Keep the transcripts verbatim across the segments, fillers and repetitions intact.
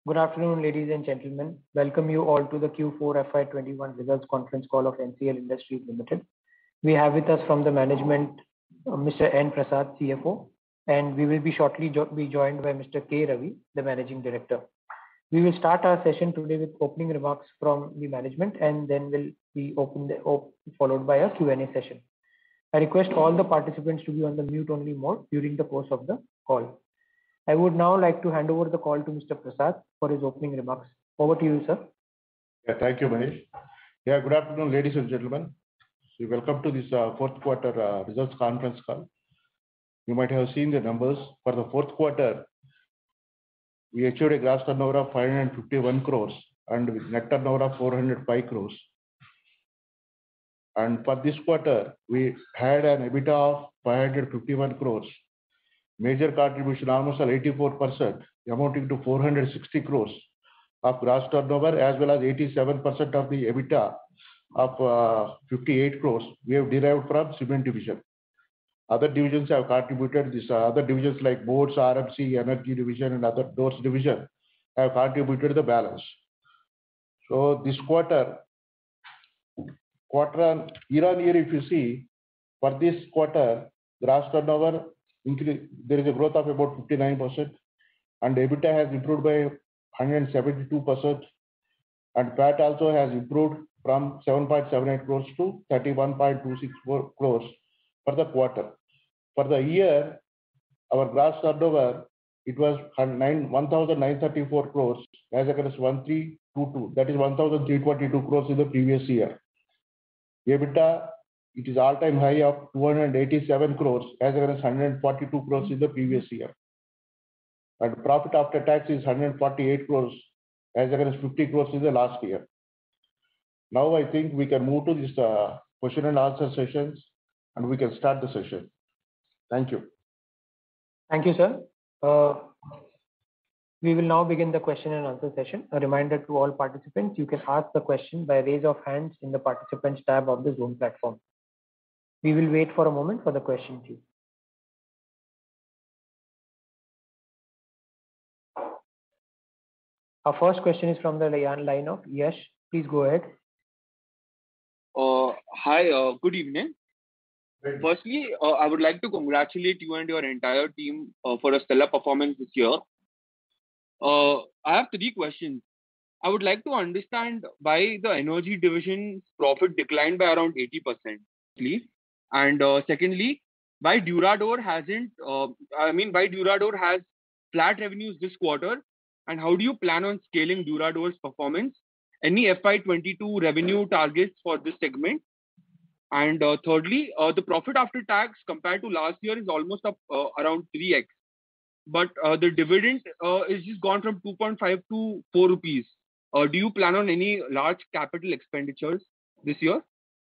Good afternoon, ladies and gentlemen. Welcome you all to the Q four F Y twenty-one results conference call of N C L Industries Limited. We have with us from the management uh, Mister N. Prasad, C F O, and we will be shortly jo be joined by Mister K. Ravi, the Managing Director. We will start our session today with opening remarks from the management, and then will be open the, op followed by a Q and A session. I request all the participants to be on the mute only mode during the course of the call. I would now like to hand over the call to Mister Prasad for his opening remarks. Over to you, sir. Yeah, thank you, Manish. Yeah, good afternoon, ladies and gentlemen. So welcome to this uh, fourth quarter uh, results conference call. You might have seen the numbers. For the fourth quarter, we achieved a gross turnover of five hundred fifty-one crores and with net turnover of four hundred five crores. And for this quarter, we had an EBITDA of five hundred fifty-one crores. Major contribution almost eighty-four percent, amounting to four hundred sixty crores of gross turnover, as well as eighty-seven percent of the EBITDA of uh, fifty-eight crores we have derived from cement division. Other divisions have contributed. This uh, other divisions like boards, R M C, energy division, and other doors division have contributed the balance. So this quarter, quarter on year on year, if you see, for this quarter, gross turnover increase, there is a growth of about fifty-nine percent, and EBITDA has improved by one hundred seventy-two percent, and P A T also has improved from seven point seven eight crores to thirty-one point two six four crores for the quarter. For the year, our gross turnover, it was one thousand nine hundred thirty-four crores as against one thousand three hundred twenty-two, that is one thousand three hundred twenty-two crores in the previous year. EBITDA, it is all-time high of two hundred eighty-seven crores as against one hundred forty-two crores in the previous year. And profit after tax is one hundred forty-eight crores as against fifty crores in the last year. Now I think we can move to this uh, question and answer sessions, and we can start the session. Thank you. Thank you, sir. Uh, we will now begin the question and answer session. A reminder to all participants, you can ask the question by raise of hands in the participants tab of the Zoom platform. We will wait for a moment for the question queue. Our first question is from the line of Yash. Please go ahead. Uh, hi, uh, good evening. Firstly, uh, I would like to congratulate you and your entire team uh, for a stellar performance this year. Uh, I have three questions. I would like to understand why the energy division's profit declined by around eighty percent. And uh, secondly, why Durador hasn't, uh, I mean, why Durador has flat revenues this quarter, and how do you plan on scaling Durador's performance? Any F Y twenty-two revenue targets for this segment? And uh, thirdly, uh, the profit after tax compared to last year is almost up uh, around three X. But uh, the dividend uh, is just gone from two point five to four rupees. Uh, do you plan on any large capital expenditures this year?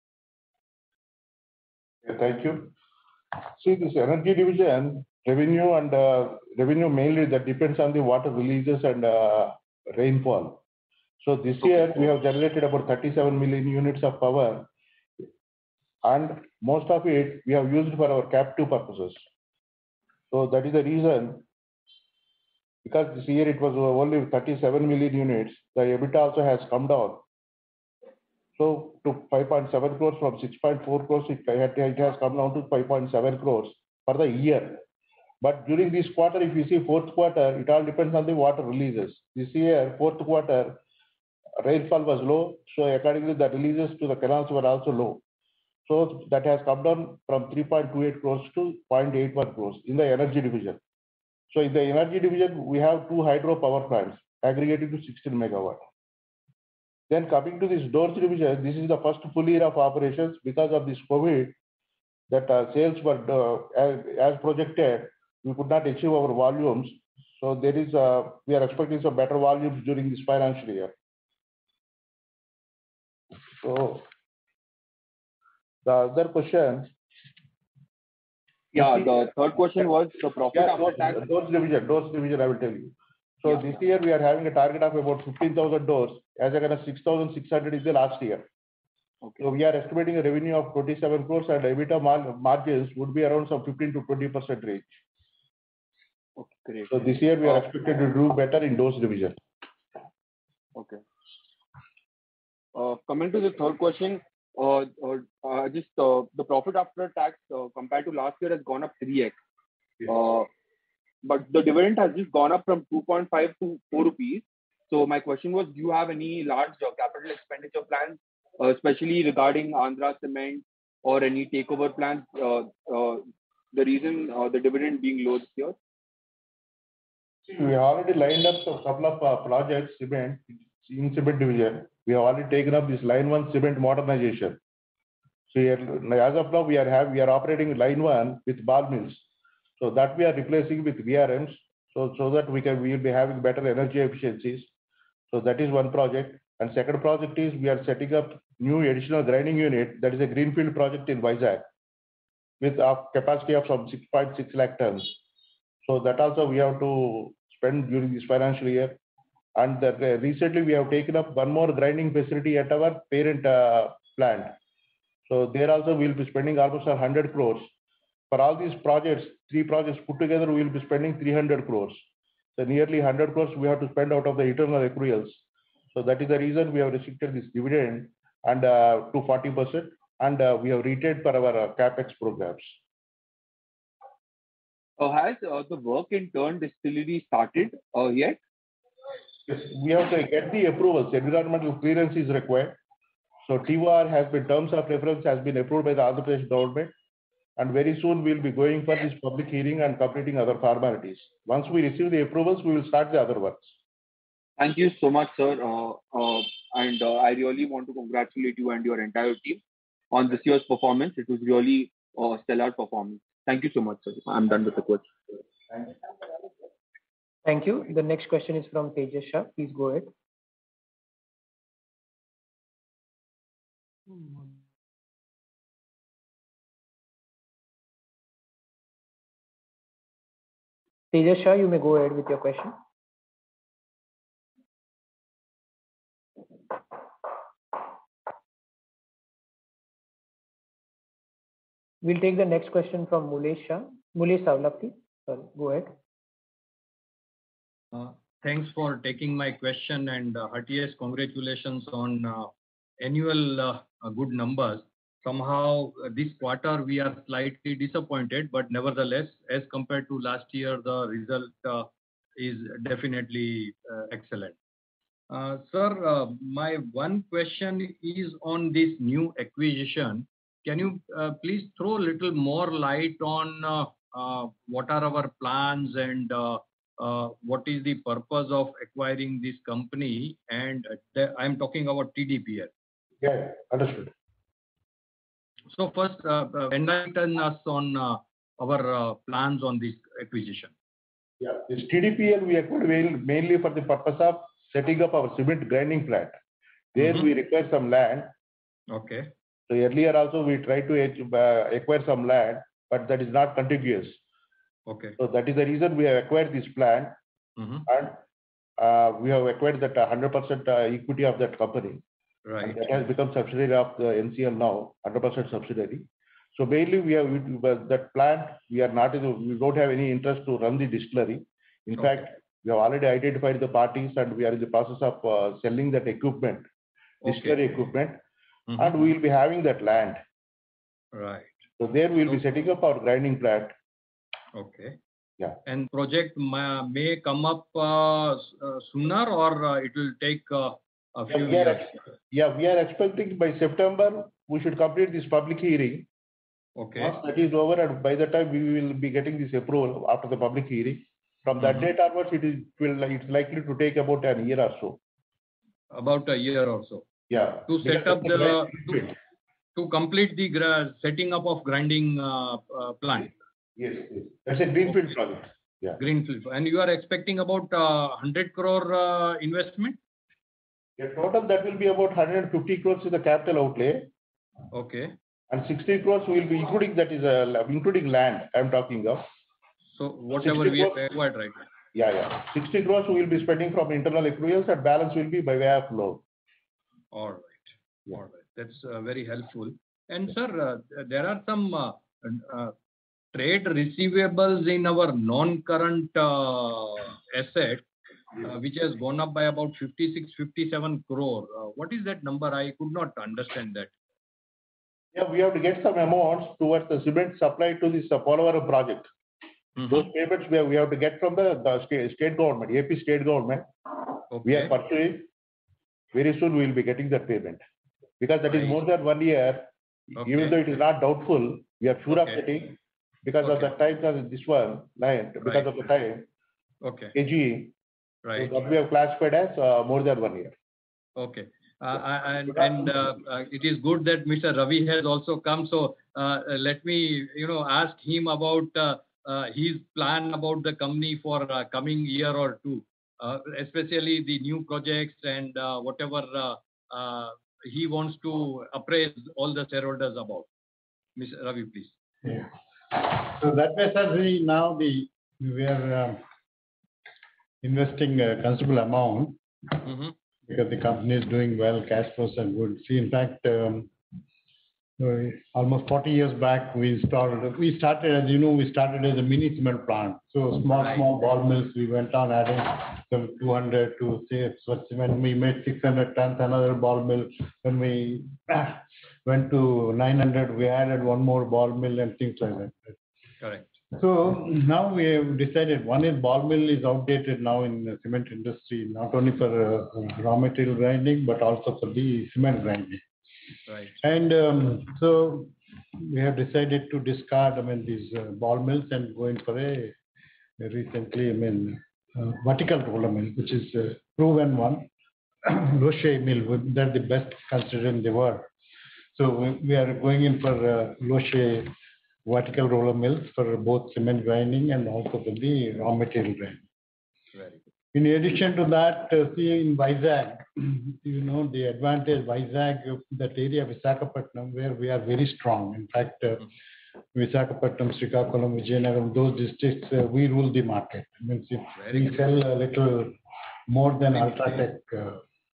Yeah, thank you. See, this energy division, revenue and uh, revenue mainly that depends on the water releases and uh, rainfall. So this year we have generated about thirty-seven million units of power, and most of it we have used for our captive purposes. So that is the reason, because this year it was only thirty-seven million units, the EBITDA also has come down. So to five point seven crores from six point four crores, it, it has come down to five point seven crores for the year. But during this quarter, if you see fourth quarter, it all depends on the water releases. This year, fourth quarter, rainfall was low, so accordingly the releases to the canals were also low. So that has come down from three point two eight crores to zero point eight one crores in the energy division. So in the energy division, we have two hydro power plants aggregating to sixteen megawatt. Then coming to this doors division, this is the first full year of operations because of this COVID, that uh, sales were uh, as, as projected, we could not achieve our volumes. So there is, uh, we are expecting some better volumes during this financial year. So the other question. Yeah, the third question was the profit yeah, after doors, tax. Doors division, doors division, I will tell you. So Yeah. this year we are having a target of about fifteen thousand doors as against six thousand six hundred is the last year. Okay. So we are estimating a revenue of twenty-seven crores and EBITDA mar margins would be around some fifteen to twenty percent range. Okay, great. So this year we are expected to do better in doors division. Okay. Uh, coming to the third question, uh, uh, uh, just uh, the profit after tax uh, compared to last year has gone up three x. Uh, but the dividend has just gone up from two point five to four rupees. So my question was, do you have any large uh, capital expenditure plans, uh, especially regarding Andhra Cement or any takeover plans? Uh, uh, the reason uh, the dividend being low this year? See, we already lined up a couple of uh, projects, cement, in cement division. We have already taken up this line one cement modernization. So here, as of now, we are have we are operating line one with ball mills. So that we are replacing with V R Ms. So so that we can we will be having better energy efficiencies. So that is one project. And second project is we are setting up new additional grinding unit. That is a greenfield project in Vizag with a capacity of some six point six lakh tons. So that also we have to spend during this financial year. And that, uh, recently we have taken up one more grinding facility at our parent uh, plant. So there also we will be spending almost one hundred crores. For all these projects, three projects put together, we will be spending three hundred crores. So nearly one hundred crores we have to spend out of the internal accruals. So that is the reason we have restricted this dividend and uh, to forty percent, and uh, we have retained for our uh, capex programs. Uh, has uh, the work in Turn Distillery started uh, yet? Yes, we have to get the approvals. Environmental clearance is required. So T O R has been, terms of reference has been approved by the Andhra Pradesh government, and very soon we'll be going for this public hearing and completing other formalities. Once we receive the approvals, we will start the other works. Thank you so much, sir. Uh, uh, and uh, I really want to congratulate you and your entire team on this year's performance. It was really a stellar performance. Thank you so much, sir. I'm done with the question. Thank you. The next question is from Tejas Shah. Please go ahead. Tejas Shah, you may go ahead with your question. We'll take the next question from Mulesh Shah. Mulesh Savlapti, sorry, go ahead. Uh, thanks for taking my question, and uh, heartiest congratulations on uh, annual uh, uh, good numbers. Somehow uh, this quarter we are slightly disappointed, but nevertheless, as compared to last year, the result uh, is definitely uh, excellent. Uh, sir, uh, my one question is on this new acquisition. Can you uh, please throw a little more light on uh, uh, what are our plans and uh, uh, what is the purpose of acquiring this company? And uh, I'm talking about T D P L. Yeah, understood. So first, uh, uh, enlighten us on uh, our uh, plans on this acquisition. Yeah, this T D P L we acquired mainly for the purpose of setting up our cement grinding plant. There mm-hmm. we require some land. Okay. So earlier also we tried to uh, acquire some land, but that is not contiguous. Okay. So that is the reason we have acquired this plant, mm-hmm. and uh, we have acquired that one hundred percent uh, equity of that company. Right. And that has become subsidiary of the N C L now, one hundred percent subsidiary. So mainly we have that plant. We are not. We don't have any interest to run the distillery. In okay. fact, we have already identified the parties, and we are in the process of uh, selling that equipment, distillery okay. equipment. Mm-hmm. And we will be having that land. Right. So there we will be setting up our grinding plant. Okay. Yeah. And project may, may come up uh, uh, sooner, or uh, it will take uh, a few yeah, we years? Are, yeah, we are expecting by September we should complete this public hearing. Okay. Once that is over, and by the time we will be getting this approval after the public hearing. From that mm-hmm. date onwards, it is it will it's likely to take about a year or so. About a year or so. Yeah. To set up the to, to complete the gra- setting up of grinding uh, uh, plant. Yes, yes. That's a greenfield okay. project. Yeah. Greenfield, and you are expecting about uh, one hundred crore uh, investment. Yeah, total that will be about one hundred fifty crores is the capital outlay. Okay. And sixty crores will be including that is uh, including land I'm talking of. So whatever we have acquired right now. Yeah, yeah. sixty crores we will be spending from internal accruals, and balance will be by way of loan. All right. Yeah. All right. That's uh, very helpful. And sir, uh, there are some uh, uh, trade receivables in our non-current uh, asset. uh, which has gone up by about fifty-six, fifty-seven crore. Uh, what is that number? I could not understand that. Yeah, we have to get some amounts towards the cement supply to this uh, Polavaram project. Mhm. Those payments we have, we have to get from the, the state, state government, A P state government. We are Okay. pursuing. Very soon we will be getting that payment. Because that is Right. more than one year. Okay. Even though it is not doubtful, we are sure of Okay. getting because of Okay. the time of this one, line, because Right. of the time, Okay. A G. Right. So that we have classified as uh, more than one year. Okay. Uh, I- and and uh, uh, it is good that Mister Ravi has also come. So uh, let me, you know, ask him about uh, uh, his plan about the company for uh, coming year or two, uh, especially the new projects and uh, whatever uh, uh, he wants to appraise all the shareholders about. Mister Ravi, please. Yeah. So that way, sir, we now the we are um, investing a considerable amount Mm-hmm. because the company is doing well, cash flows are good. See, in fact, um, uh, almost forty years back, we started, we started, as you know, we started as a mini cement plant. So small, Right. small ball mills, we went on adding some two hundred to say, so when we made six hundred tons, another ball mill. When we went to nine hundred, we added one more ball mill and things like that. Correct. So now we have decided, one is ball mill is outdated now in the cement industry, not only for uh, raw material grinding, but also for the cement grinding. Right. And um, so we have decided to discard, I mean, these uh, ball mills and go in for a, a recently, I mean, uh, vertical roller mill, which is a proven one, Loche mill, they're the best considered in the world. So we, we are going in for uh, Loche vertical roller mills for both cement grinding and also for the raw material grinding. Very good. In addition to that, uh, see in Vizag, you know, the advantage Vizag, uh, that area Visakhapatnam, where we are very strong. In fact, uh, Visakhapatnam, Srikakulam, Vijayanagaram, those districts, uh, we rule the market. I mean, if Very we good. sell a little more than Ultratech. Uh,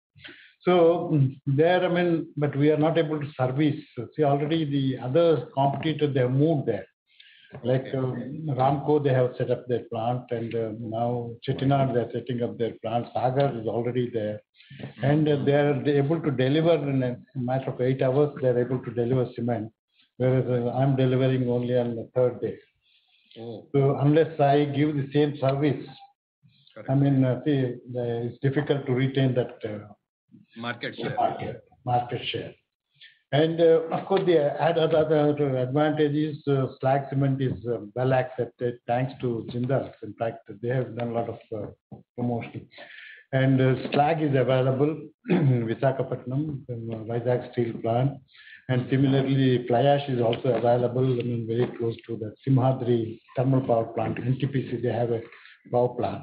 so mm, there, I mean, but we are not able to service. See, already the other competitors, they have moved there. Like Okay. uh, Ramco, they have set up their plant, and uh, now Chettinad, they are setting up their plant. Sagar is already there, and uh, they are able to deliver in a matter of eight hours. They are able to deliver cement, whereas uh, I'm delivering only on the third day. Oh, So unless I give the same service, correct. I mean, uh, see, the, it's difficult to retain that uh, Market share. market market share. And uh, of course, the add other, other advantage is uh, slag cement is uh, well accepted thanks to Jindal. In fact, they have done a lot of uh, promotion. And uh, slag is available in Visakhapatnam, in uh, Vizag steel plant. And similarly, fly ash is also available, I mean, very close to the Simhadri thermal power plant. N T P C, they have a power plant.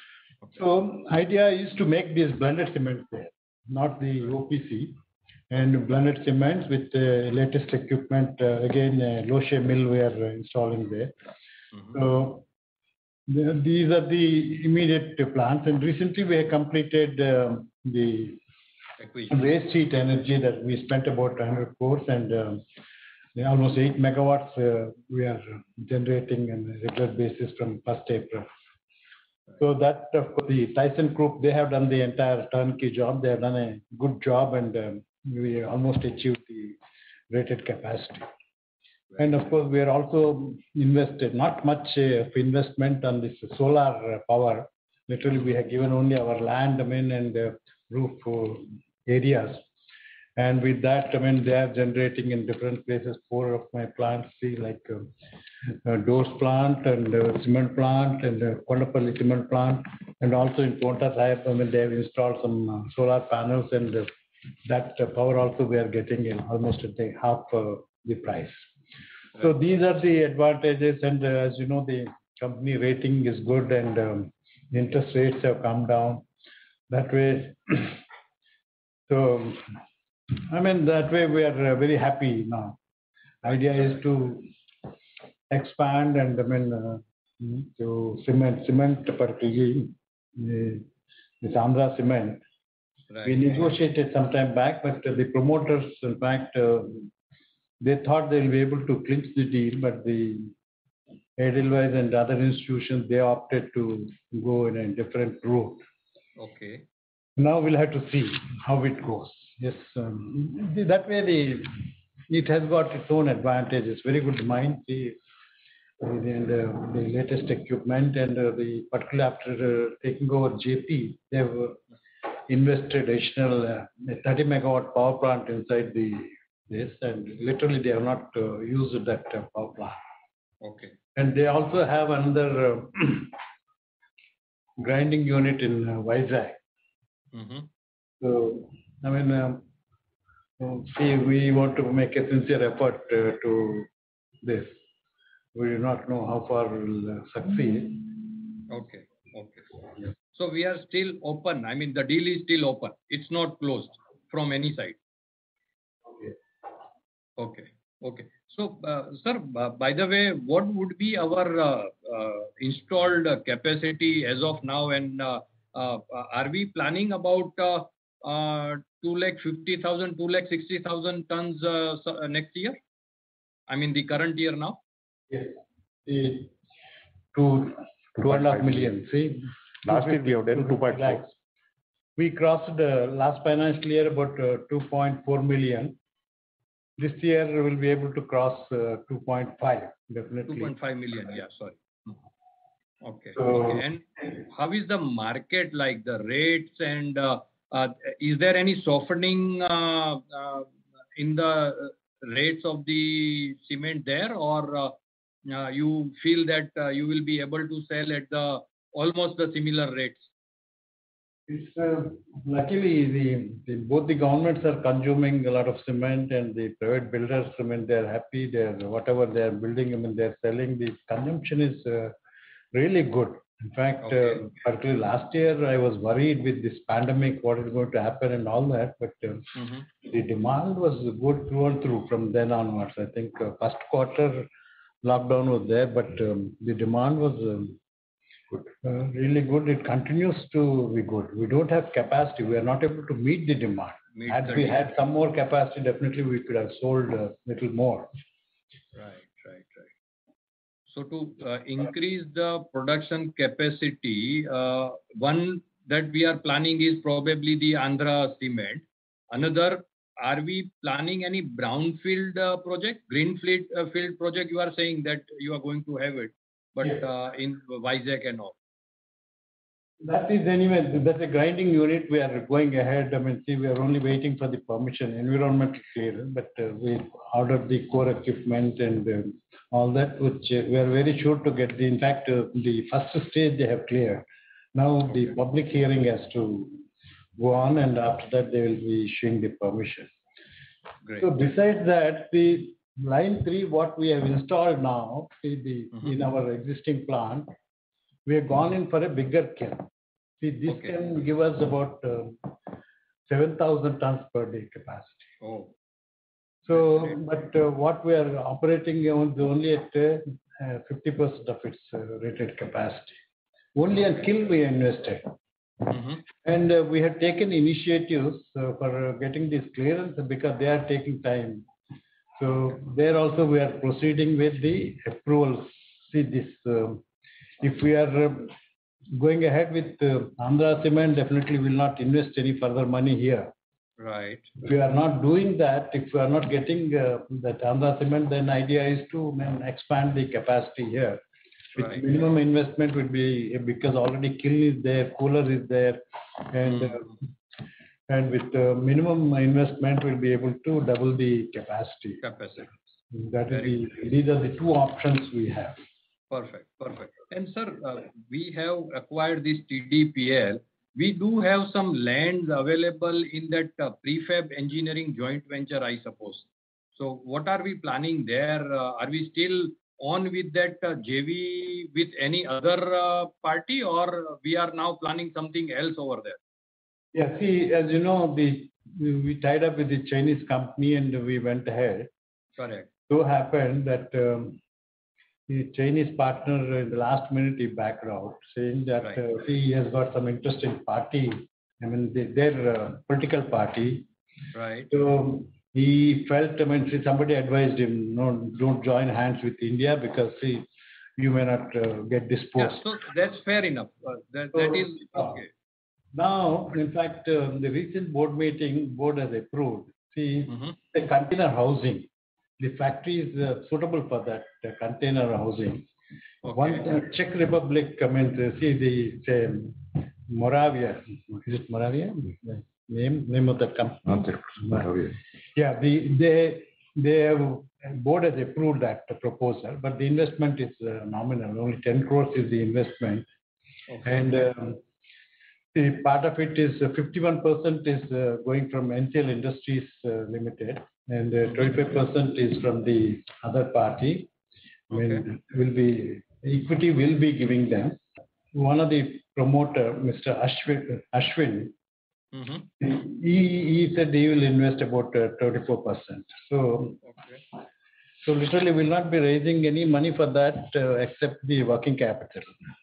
So idea is to make these blended cements there, not the O P C. And blended cements with uh, latest equipment. Uh, again, uh, Loche mill we are uh, installing there. Mhm. So the, these are the immediate plans. And recently we have completed um the Acquisition. waste heat energy that we spent about one hundred crores and um, almost eight megawatts uh, we are generating on a regular basis from first April. So that of course, the Tyson Group, they have done the entire turnkey job. They have done a good job, and um, we almost achieved the rated capacity. And of course, we are also invested, not much uh, of investment on this solar uh, power. Literally, we have given only our land, I mean, and uh, roof uh, areas. And with that, I mean, they are generating in different places. Four of my plants, see, like uh, uh, doors plant and uh, cement plant and uh, Kondapalli cement plant. And also in Ponta Sahib, I mean, they have installed some uh, solar panels, and uh, that uh, power also we are getting in almost at the half uh, the price. So these are the advantages. And uh, as you know, the company rating is good, and um, the interest rates have come down. That way, so I mean, that way we are uh, very happy now. Idea is to expand and I mean, uh, mm, to cement, cement per kg, the, this Andhra cement. Right. We negotiated some time back, but uh, the promoters, in fact, uh, they thought they'll be able to clinch the deal, but the Edelweiss and other institutions, they opted to go in a different route. Okay. Now we'll have to see how it goes. Yes, um, th- that way the, it has got its own advantages. Very good mine, the, and uh, the latest equipment, and uh, the particularly after uh, taking over J P, they have uh, invested additional uh, thirty megawatt power plant inside the this, and literally they have not uh, used that uh, power plant. Okay. And they also have another uh, grinding unit in uh, Vizag. Mm-hmm. So, I mean, um, um, see, we want to make a sincere effort uh, to this. We do not know how far we will uh, succeed. Okay. Okay. So we are still open. I mean, the deal is still open. It's not closed from any side. Okay. Okay. Okay. So, uh, sir, uh, by the way, what would be our uh, uh, installed capacity as of now, and uh, uh, are we planning about uh, uh, two lakh fifty thousand, two lakh sixty thousand tons uh, so- uh, next year? I mean, the current year now? Yes. The two, two and a half million. See, Last year we have done two point four. We crossed uh, last financial year about uh, two point four million. This year we'll be able to cross uh, two point five, definitely. two point five million, yeah, sorry. Okay. So- Okay. And how is the market like, the rates, and uh, uh, is there any softening uh, uh, in the rates of the cement there, or uh, uh, you feel that uh, you will be able to sell at the almost the similar rates? It's uh, luckily the, the both the governments are consuming a lot of cement, and the private builders, I mean, they're happy. They're whatever they're building, I mean, they're selling. The consumption is uh, really good. In fact, Okay. uh, particularly last year, I was worried with this pandemic, what is going to happen and all that. But uh, Mm-hmm. the demand was good through and through from then onwards. I think uh, first quarter lockdown was there, but um, the demand was um, good, uh, really good. It continues to be good. We don't have capacity. We are not able to meet the demand. Meet Had the we demand. had some more capacity, definitely we could have sold a little more. Right, right, right. So to uh, increase the production capacity, uh, one that we are planning is probably the Andhra cement. Another, are we planning any brownfield uh, project, greenfield uh, field project? You are saying that you are going to have it, but Yes. uh, in Vizag and all. That is anyway, that's a grinding unit. We are going ahead. I mean, see, we are only waiting for the permission, environmental clearance, but uh, we ordered the core equipment and um all that, which uh, we are very sure to get. The, in fact, uh, the first stage they have cleared. Now the public hearing has to go on, and after that they will be issuing the permission. Great. So besides that, the line three, what we have installed now, see the, Mhm. in our existing plant, we have gone in for a bigger kiln. See, this Okay. can give us about uh, seven thousand tons per day capacity. Oh, So, Great. but uh, what we are operating on only at uh, fifty percent of its uh, rated capacity. Only on kiln we invested. hmm And uh, we have taken initiatives uh, for uh, getting this clearance because they are taking time. So there also we are proceeding with the approvals. See this, um, if we are uh, going ahead with uh, Andhra Cement, definitely will not invest any further money here. right. If we are not doing that, if we are not getting uh, that Andhra Cement, then idea is to um, expand the capacity here. With Right. minimum investment would be, because already kiln is there, cooler is there, and uh, Mhm. and with uh, minimum investment we'll be able to double the capacity. Capacity. That is Very the, these are the two options we have. Perfect. Perfect. And sir, uh, we have acquired this T D P L. We do have some lands available in that uh, prefab engineering joint venture, I suppose. So what are we planning there? Uh, are we still on with that uh, J V with any other uh, party, or we are now planning something else over there? Yeah, see, as you know, the we we tied up with the Chinese company and we went ahead. Correct. So happened that um, the Chinese partner in the last minute he backed out, saying that Right. uh, he has got some interesting party. I mean, they, their uh, political party. Right. So he felt, I mean, see, somebody advised him, no, don't join hands with India because see, you may not uh, get Yeah, disposed. so that's fair enough. Uh, that, that is okay. Now, in fact, uh, the recent board meeting, board has approved. See, Mm-hmm. the container housing, the factory is uh, suitable for that uh, container housing. Okay. One uh, Czech Republic, I mean, uh, see the say, Moravia, is it Moravia? The name name of the company. Moravia. Yeah, the they they have board has approved that proposal, but the investment is uh, nominal. Only ten crores is the investment, Okay. and um, the part of it is uh, fifty-one percent is uh, going from N C L Industries uh, Limited, and uh, twenty-five percent is from the other party. I mean, Okay. will be equity will be giving them. One of the promoter, Mister Ashwin, Ashwin, Mm-hmm. he, he said he will invest about uh, thirty-four percent. So, Okay. so literally will not be raising any money for that uh, except the working capital.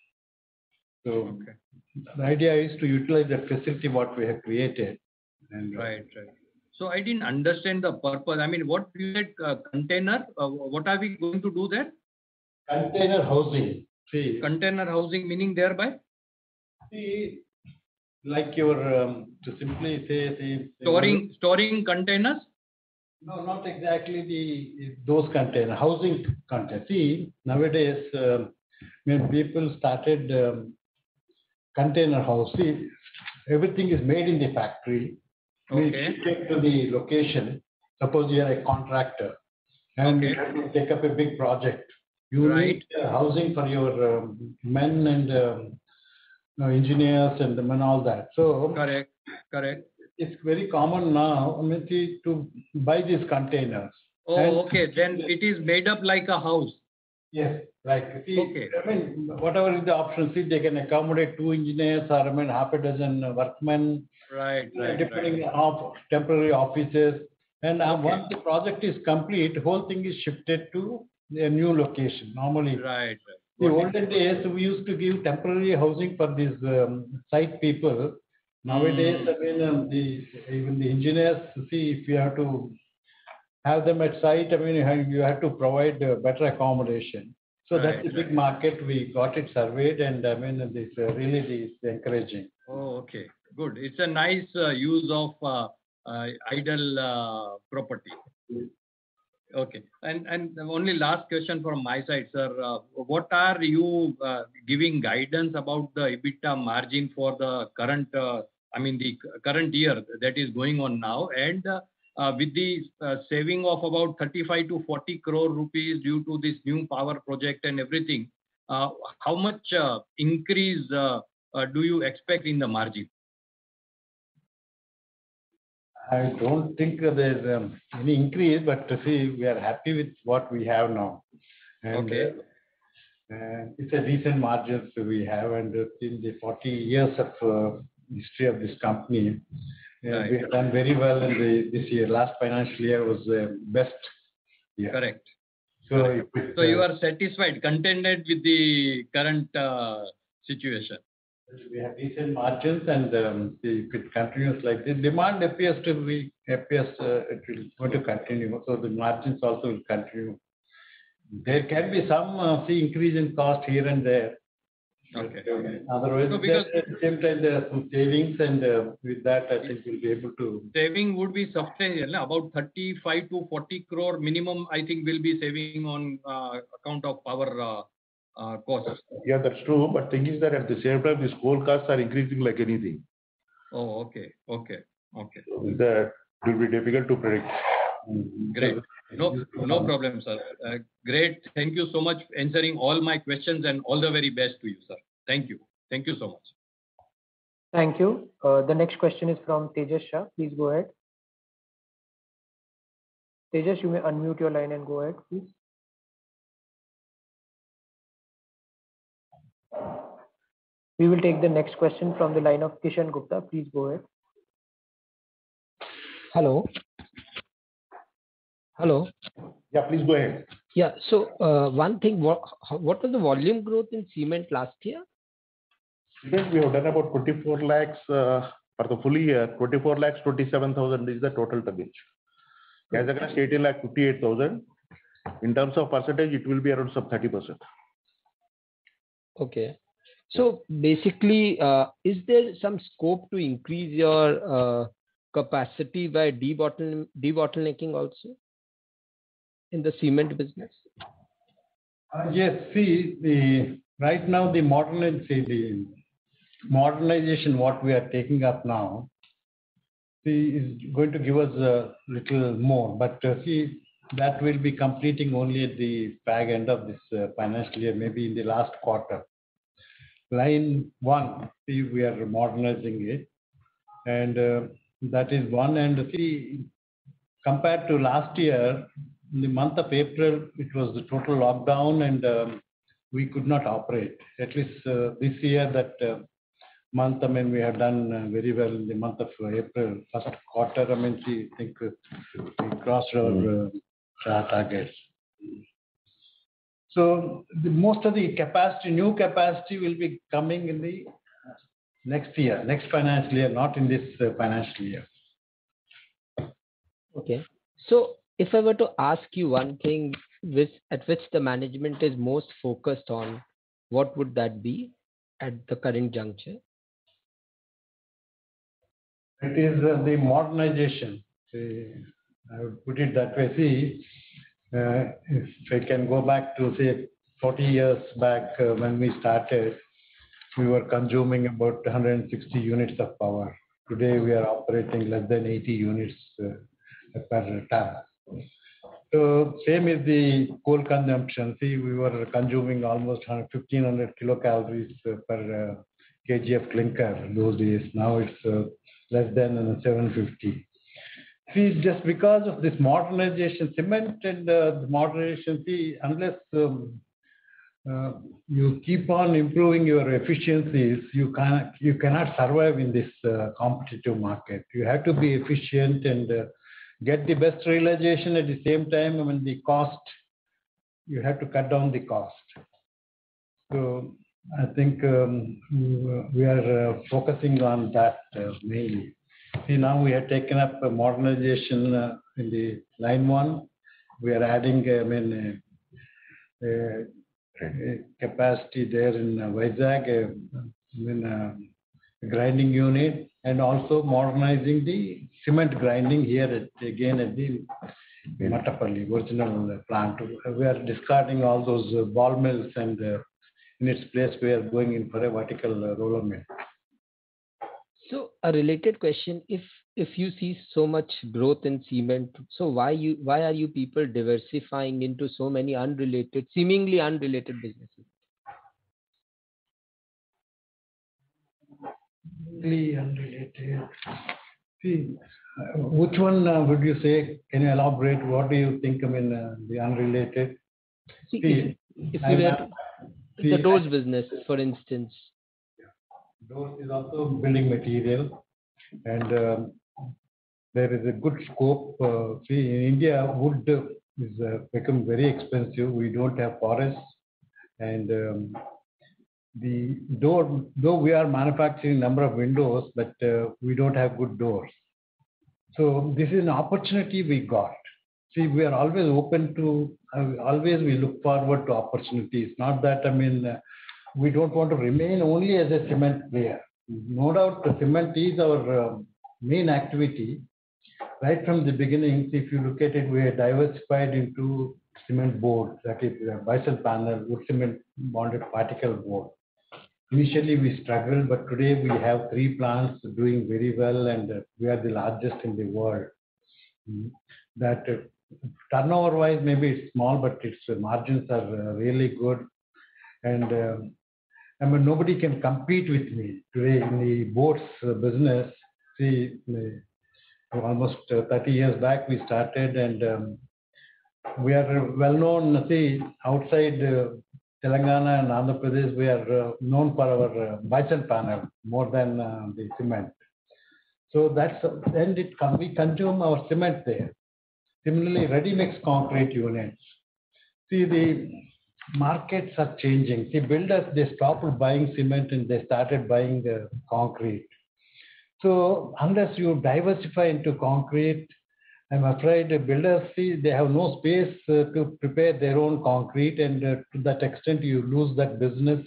So Okay. the idea is to utilize the facility what we have created. And, uh, Right, right. So I didn't understand the purpose. I mean, what you said, uh, container, uh, what are we going to do there? Container housing. See, Container housing meaning thereby? see like your, um, to simply say, see, Storing, storing containers? no, not exactly the those container housing container. See, nowadays, um, when people started um, container house, see, everything is made in the factory. We Okay. take to the location. Suppose you are a contractor and Okay. you have to take up a big project. You Right. need uh, housing for your um, men and um, uh, engineers and the men, all that. So Correct, correct. it's very common now, I mean, see, to buy these containers. Oh, And- okay. Then it is made up like a house. Yes, like, see, Okay. I mean, whatever is the option, see, they can accommodate two engineers or, I mean, half a dozen workmen, Right, right, depending right. on temporary offices. And uh, Okay. once the project is complete, whole thing is shifted to a new location. Normally, Right, right. the Got it. olden days, we used to give temporary housing for these um, site people. Nowadays, Mm. I mean, um, the, even the engineers, see, if you have to have them at site, I mean, you have, you have to provide uh, better accommodation. So that's Right, a big right. market. We got it surveyed, and I mean, this uh, really is encouraging. Oh, okay. Good. It's a nice uh, use of uh, uh, idle uh, property. Okay. And and the only last question from my side, sir. Uh, what are you uh, giving guidance about the EBITDA margin for the current, uh, I mean, the c- current year that is going on now, and uh, uh, with the uh, saving of about thirty-five to forty crore rupees due to this new power project and everything, uh, how much uh, increase uh, uh, do you expect in the margin? I don't think there's um, any increase, but uh, see, we are happy with what we have now. And Okay. uh, uh, it's a decent margins we have, and uh, in the forty years of uh, history of this company, uh, Right. we have done very well in the, this year. Last financial year was the best year. Correct. So, if it, So you uh, are satisfied, contented with the current uh, situation? we have decent margins, and um, if it continues like this, demand appears to be appears uh, it will going to continue. So the margins also will continue. There can be some uh, see increase in cost here and there. Okay. But, uh, otherwise, So because- there- at the same time, there are some savings, and uh, with that, I think we'll be able to. Saving would be substantial, na? About thirty-five to forty crore minimum, I think will be saving on uh, account of power uh, uh, costs. Yeah, that's true. But thing is that at the same time, these coal costs are increasing like anything. Oh, okay, okay, okay. So with that, it will be difficult to predict. Great. No, no problem, sir. Uh, great. Thank you so much for answering all my questions, and all the very best to you, sir. Thank you. Thank you so much. Thank you. Uh, the next question is from Tejas Shah. Please go ahead. Tejas, you may unmute your line and go ahead, please. We will take the next question from the line of Kishan Gupta. Please go ahead. Hello. Hello. Yeah, please go ahead. Yeah. So uh, one thing, what, what was the volume growth in cement last year? Because we have done about twenty-four lakhs uh, for the full year, twenty-four lakhs, twenty-seven thousand is the total tonnage. As against eighteen lakh fifty-eight thousand. In terms of percentage, it will be around some thirty percent. Okay. So basically, uh, is there some scope to increase your uh, capacity by debottle- debottlenecking also in the cement business? Uh, yes, see, the right now the modern, see, the modernization what we are taking up now, see, is going to give us a little more, but uh, see, that will be completing only at the back end of this uh, financial year, maybe in the last quarter. Line one, see, we are modernizing it, and uh, that is one. And see, compared to last year, in the month of April, it was the total lockdown, and um, we could not operate. At least uh, this year, that uh, month, I mean, we have done uh, very well in the month of April, first quarter. I mean, see, I think uh, we crossed our uh, targets. So the, most of the capacity, new capacity will be coming in the next year, next financial year, not in this uh, financial year. Okay. So if I were to ask you one thing which, at which the management is most focused on, what would that be at the current juncture? It is uh, the modernization. See, I would put it that way. See, uh, if I can go back to say forty years back uh, when we started, we were consuming about one hundred sixty units of power. Today we are operating less than eighty units uh, per ton. So same is the coal consumption. See, we were consuming almost fifteen hundred kilocalories uh, per uh, kg of clinker those days. Now it's uh, less than uh, seven hundred fifty. See, just because of this modernization, cement and uh, the modernization, see, unless um, uh, you keep on improving your efficiencies, you cannot, you cannot survive in this uh, competitive market. You have to be efficient and uh, get the best realization at the same time. I mean, the cost, you have to cut down the cost. So I think um, we are uh, focusing on that uh, mainly. See, now we have taken up a modernization uh, in the line one. We are adding, I mean, uh, uh, uh, capacity there in uh, Vizag, uh, I mean, uh, grinding unit, and also modernizing the cement grinding here at, again at the Mattapalli original plant. We are discarding all those uh, ball mills, and uh, in its place we are going in for a vertical uh, roller mill. So a related question: If if you see so much growth in cement, so why you why are you people diversifying into so many unrelated, seemingly unrelated businesses? Really unrelated. See, uh, which one uh, would you say? Can you elaborate? What do you think? I mean, uh, the unrelated. See, See, if, if I'm you were not- to, see, the doors I- business, for instance. Doors is also building material, and um, there is a good scope. Uh, see, in India, wood is uh, become very expensive. We don't have forests, and um, the door, though we are manufacturing number of windows, but uh, we don't have good doors. So this is an opportunity we got. See, we are always open to, uh, always we look forward to opportunities. Not that, I mean, uh, we don't want to remain only as a cement player. No doubt the cement is our uh, main activity. Right from the beginning, if you look at it, we are diversified into cement board, that is uh, bisul panel, wood cement bonded particle board. Initially we struggled, but today we have three plants doing very well, and uh, we are the largest in the world. Mm. That uh, turnover wise maybe it's small, but its uh, margins are uh, really good. And uh, I mean, nobody can compete with me today in the boats uh, business. See, uh, almost uh, thirty years back we started, and um, we are well known. See, outside uh, Telangana and Andhra Pradesh, we are uh, known for our uh, bisul panel more than uh, the cement. So that's uh, then it come, we consume our cement there. Similarly, ready-mix concrete units. See, the markets are changing. See, builders, they stopped buying cement and they started buying the concrete. So unless you diversify into concrete, I'm afraid the builders, see, they have no space uh, to prepare their own concrete, and uh, to that extent you lose that business.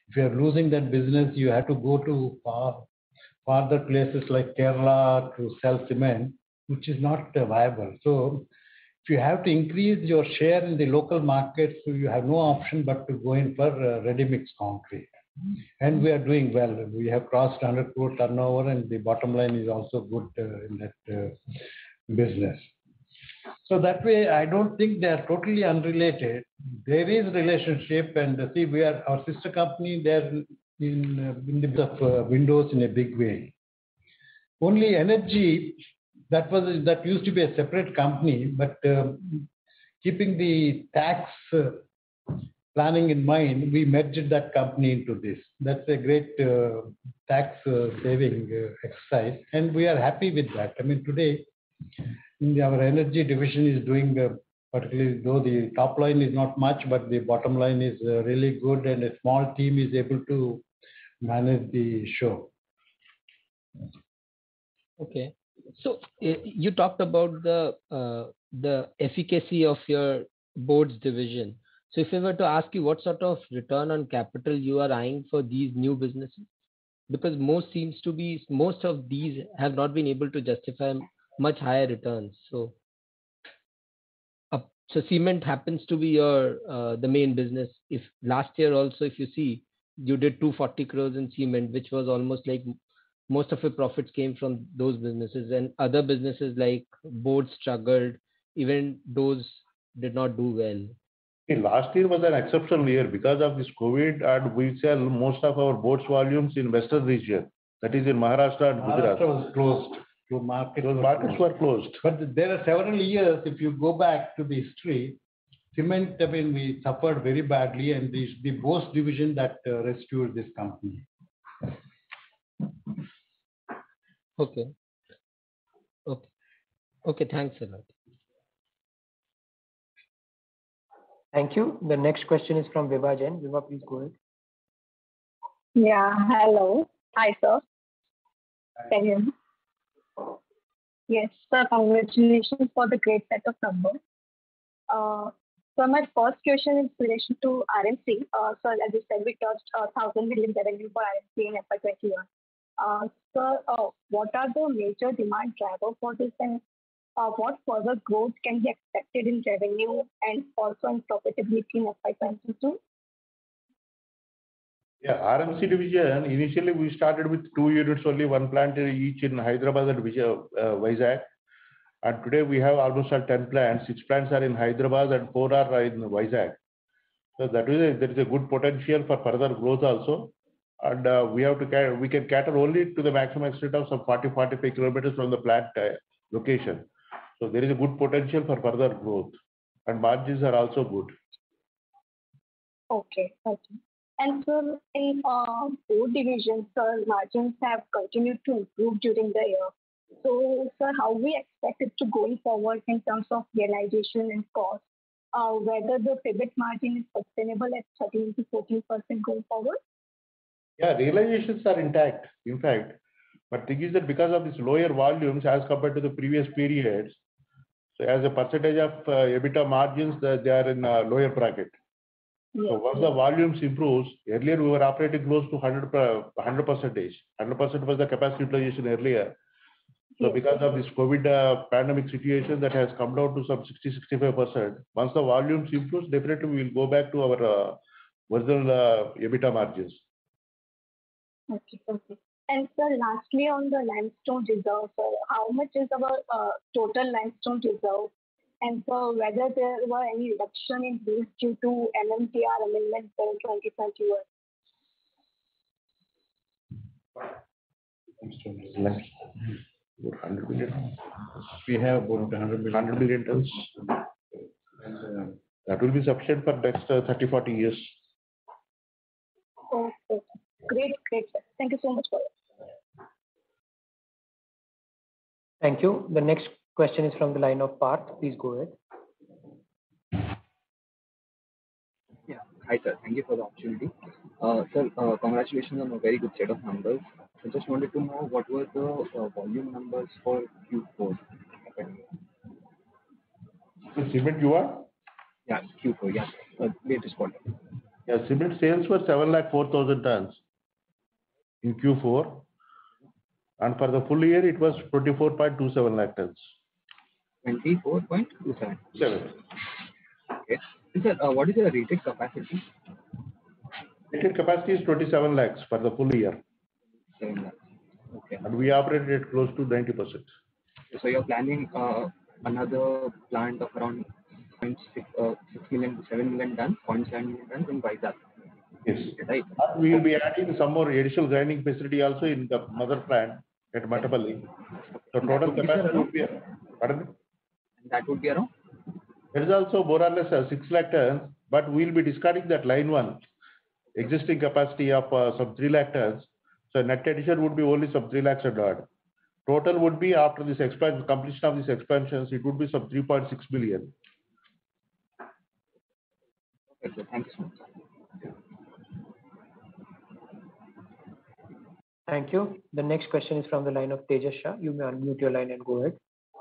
If you are losing that business, you have to go to far, farther places like Kerala to sell cement, which is not uh, viable. So if you have to increase your share in the local market, so you have no option but to go in for uh, ready-mix concrete. And we are doing well. We have crossed one hundred crore turnover, and the bottom line is also good uh, in that uh, business. So that way, I don't think they are totally unrelated. There is relationship, and uh, see, we are our sister company. They're in uh, in the business of uh, windows in a big way. Only energy, that was that used to be a separate company, but uh, keeping the tax uh, planning in mind, we merged that company into this. That's a great uh, tax uh, saving uh, exercise, and we are happy with that. I mean, today our energy division is doing, uh, particularly though the top line is not much, but the bottom line is uh, really good, and a small team is able to manage the show. Okay. So uh, you talked about the uh, the efficacy of your boards division. So if I were to ask you what sort of return on capital you are eyeing for these new businesses, because most seems to be most of these have not been able to justify much higher returns. So, uh, so cement happens to be your uh, the main business. If last year also, if you see, you did two hundred forty crores in cement, which was almost like most of your profits came from those businesses, and other businesses like boards struggled. Even those did not do well. See, last year was an exceptional year because of this COVID, and we sell most of our boards volumes in western region, that is in Maharashtra and Gujarat. Maharashtra was closed. So market Those markets were closed. But there are several years, if you go back to the history, cement, I mean, we suffered very badly, and the, the boards division that uh, rescued this company. Okay. Okay. Okay. Thanks a lot. Thank you. The next question is from Vibha Jain. Vibha, please go ahead. Yeah, hello. Hi, sir. Can you hear me? Yes, sir. Congratulations for the great set of numbers. Uh, so my first question is in relation to R M C. Uh, so as you said, we touched uh, thousand million revenue for R M C in F Y twenty-one. Uh, so uh, what are the major demand drivers for this, and uh, what further growth can be expected in revenue and also in profitability in F Y twenty-two? Yeah, R M C division, initially we started with two units only, one plant each in Hyderabad and Vijay, uh, Vizag. And today we have almost ten plants. Six plants are in Hyderabad and four are in Vizag. So that is a, there is a good potential for further growth also. And uh, we have to cater, we can cater only to the maximum extent of some forty to forty-five kilometers from the plant uh, location. So there is a good potential for further growth, and margins are also good. Okay, okay. And so in uh, both divisions, sir, margins have continued to improve during the year. So, sir, how we expect it to going forward in terms of realization and cost? Uh, whether the pivot margin is sustainable at thirteen to fourteen percent going forward? Yeah, realizations are intact, in fact. But thing is that because of these lower volumes as compared to the previous periods, so as a percentage of uh, EBITDA margins, uh, they are in a lower bracket. Yes. So once the volumes improves, earlier we were operating close to one hundred percentage. one hundred percent was the capacity utilization earlier. So Yes. because of this COVID uh, pandemic situation, that has come down to some sixty to sixty-five percent. Once the volumes improves, definitely we will go back to our uh, original uh, EBITDA margins. Okay, okay. And sir, lastly on the limestone reserve, sir, how much is our uh, total limestone reserve? And so whether there were any reduction in use due to M M T R amendment in twenty twenty-one? About one hundred million. We have about one hundred million. one hundred million tons. And, uh, That will be sufficient for next uh, thirty to forty years. Oh, okay. Great, great, sir. Thank you so much for it. Thank you. The next question is from the line of Parth. Please go ahead. Yeah. Hi, sir. Thank you for the opportunity. Uh, Sir, uh, congratulations on a very good set of numbers. I just wanted to know what were the uh, volume numbers for Q four? The cement you are? Yeah, Q four, yeah. Uh, Latest quarter. Yeah, cement sales were seven lakh four thousand tons in Q four, and for the full year it was twenty-four point two seven lakh tons. twenty-four point two seven. Seven. Okay. And sir, uh, what is your rated capacity? Rated capacity is twenty-seven lakhs for the full year. seven lakhs. Okay. And we operated at close to ninety percent. So you're planning uh, another plant of around six, uh, six million to seven million tons, zero point seven million tons in Vizag. Yes. Right. And we will be adding some more additional grinding facility also in the mother plant at Mattapalli. So total would be capacity around? would be, pardon me? And that would be around? There is also more or less uh, six lakh tons, but we will be discarding that line one, existing capacity of uh, some three lakh tons. So net addition would be only some three lakhs and odd. Total would be after this expansion, completion of these expansions, it would be some three point six billion. Okay, sir. Thank you so much. Thank you. The next question is from the line of Tejas Shah. You may unmute your line and go ahead.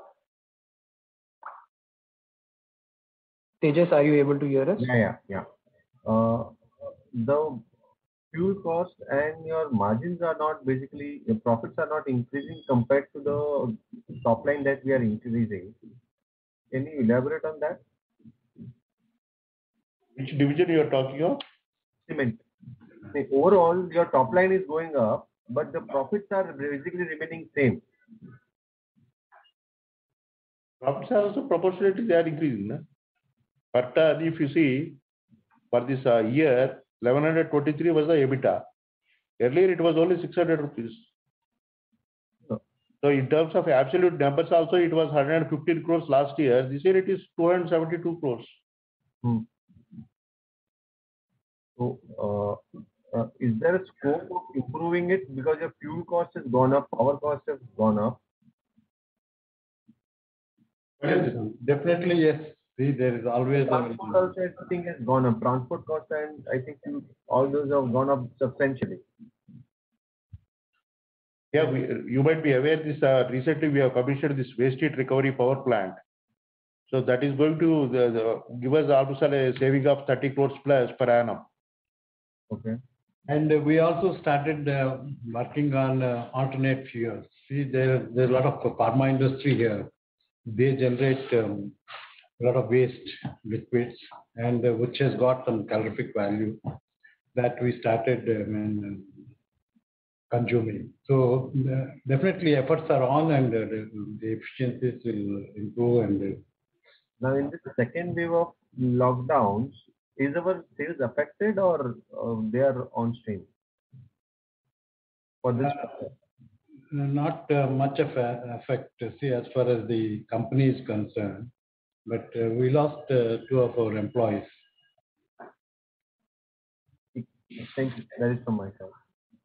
Tejas, are you able to hear us? Yeah, yeah, yeah. Uh, the fuel cost and your margins are not basically, your profits are not increasing compared to the top line that we are increasing. Can you elaborate on that? Which division you are talking of? Cement. The overall, your top line is going up, but the profits are basically remaining same. Profits are also proportionately they are increasing. Na? Per ton, if you see, for this uh, year, eleven twenty-three was the EBITDA. Earlier it was only six hundred rupees. Oh. So in terms of absolute numbers also, it was one hundred fifteen crores last year. This year it is two hundred seventy-two crores. Hmm. So, uh, uh, is there a scope of improving it because your fuel cost has gone up, power cost has gone up? Yes, definitely yes. See, there is always a Transport cost, I think, has gone up. Transport cost, and I think you, all those have gone up substantially. Yeah, we, you might be aware this uh, recently we have commissioned this waste heat recovery power plant. So that is going to the, the, give us almost a saving of thirty crores plus per annum. Okay. And uh, we also started uh, working on uh, alternate fuels. See, there, there's a lot of pharma industry here. They generate um, a lot of waste liquids, and uh, which has got some calorific value that we started um, and, uh, consuming. So uh, definitely efforts are on, and uh, the, the efficiencies will improve. And uh, Now, in this second wave of lockdowns, is our sales affected or uh, they are on stream for this? Uh, not uh, much of an effect, see, as far as the company is concerned, but uh, we lost uh, two of our employees. Thank you. That is from my side.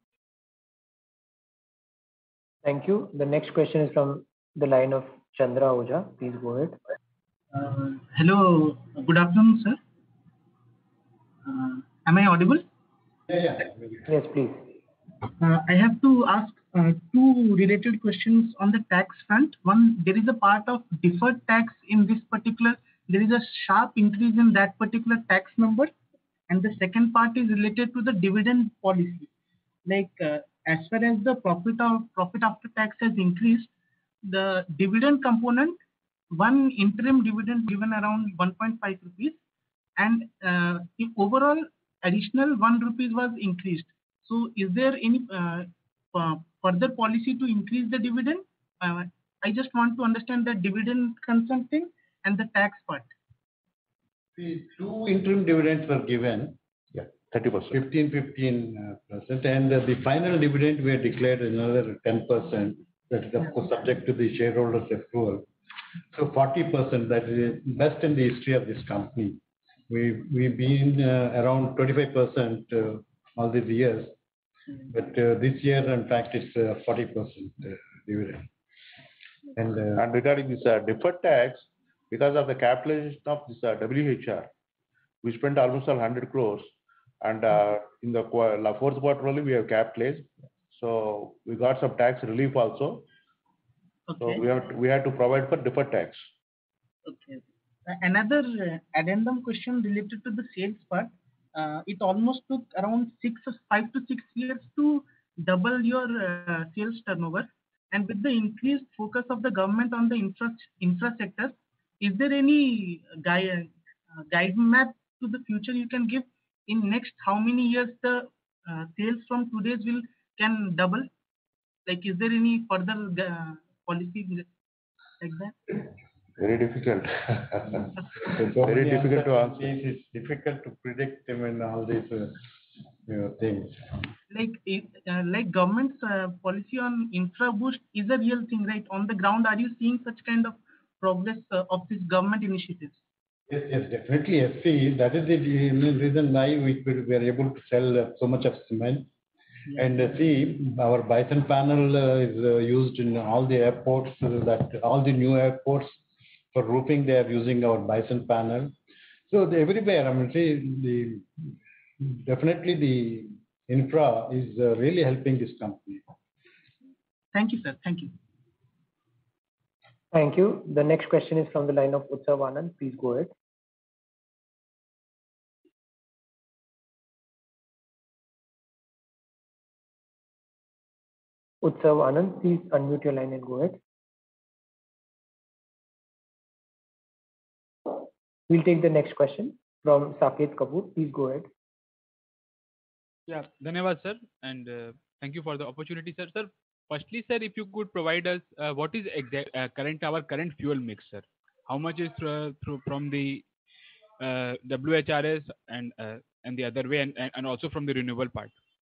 Thank you. The next question is from the line of Chandra Oja. Please go ahead. Uh, hello. Good afternoon, sir. Uh, am I audible? Yeah, yeah. Yes, please. Uh, I have to ask uh, two related questions on the tax front. One, there is a part of deferred tax in this particular, there is a sharp increase in that particular tax number. And the second part is related to the dividend policy. Like uh, as far as the profit of profit after tax has increased, the dividend component, one interim dividend given around one point five rupees, and uh, the overall additional one rupees was increased. So is there any uh, uh, further policy to increase the dividend? Uh, I just want to understand the dividend concern thing and the tax part. See, two interim dividends were given, Yeah, thirty percent. fifteen, fifteen percent, and uh, the final dividend we had declared another ten percent. That is of course subject to the shareholders' approval. So forty percent, that is best in the history of this company. We we've been uh, around twenty-five percent uh, all these years, but uh, this year in fact it's uh, forty percent uh, dividend. And, uh, And regarding this uh, deferred tax, because of the capitalization of this uh, W H R, we spent almost one hundred crores, and uh, in the qu- la- fourth quarter only we have capitalized. So we got some tax relief also. Okay. So we have to, we had to provide for deferred tax. Okay. Uh, Another uh, addendum question related to the sales part. uh, it almost took around six, five to six years to double your uh, sales turnover. And with the increased focus of the government on the infra, infra sector, is there any guide, uh, guide map to the future you can give in next how many years the uh, sales from today's will can double? Like, is there any further uh, policy like that? Very difficult. So Very difficult to answer. It's difficult to predict I mean, all these uh, you know, things. Like, it, uh, like government's uh, policy on infra boost is a real thing, right? On the ground, are you seeing such kind of progress uh, of these government initiatives? Yes, yes, definitely. Yes, see, that is the reason why we could, we are able to sell uh, so much of cement. Yeah. And uh, see, our Bison panel uh, is uh, used in all the airports. Uh, that all the new airports for roofing, they are using our Bison panel. So the, everywhere, I mean, see, the definitely the infra is uh, really helping this company. Thank you, sir. Thank you. Thank you. The next question is from the line of Utsav Anand. Please go ahead. Utsav Anand, please unmute your line and go ahead. We'll take the next question from Saket Kapoor. Please go ahead. Yeah, Dhanyavad, sir, and uh, thank you for the opportunity, sir. Sir, firstly, sir, if you could provide us uh, what is exact, uh, current our current fuel mix, sir? How much is uh, through from the uh, W H R S and uh, and the other way, and, and also from the renewable part?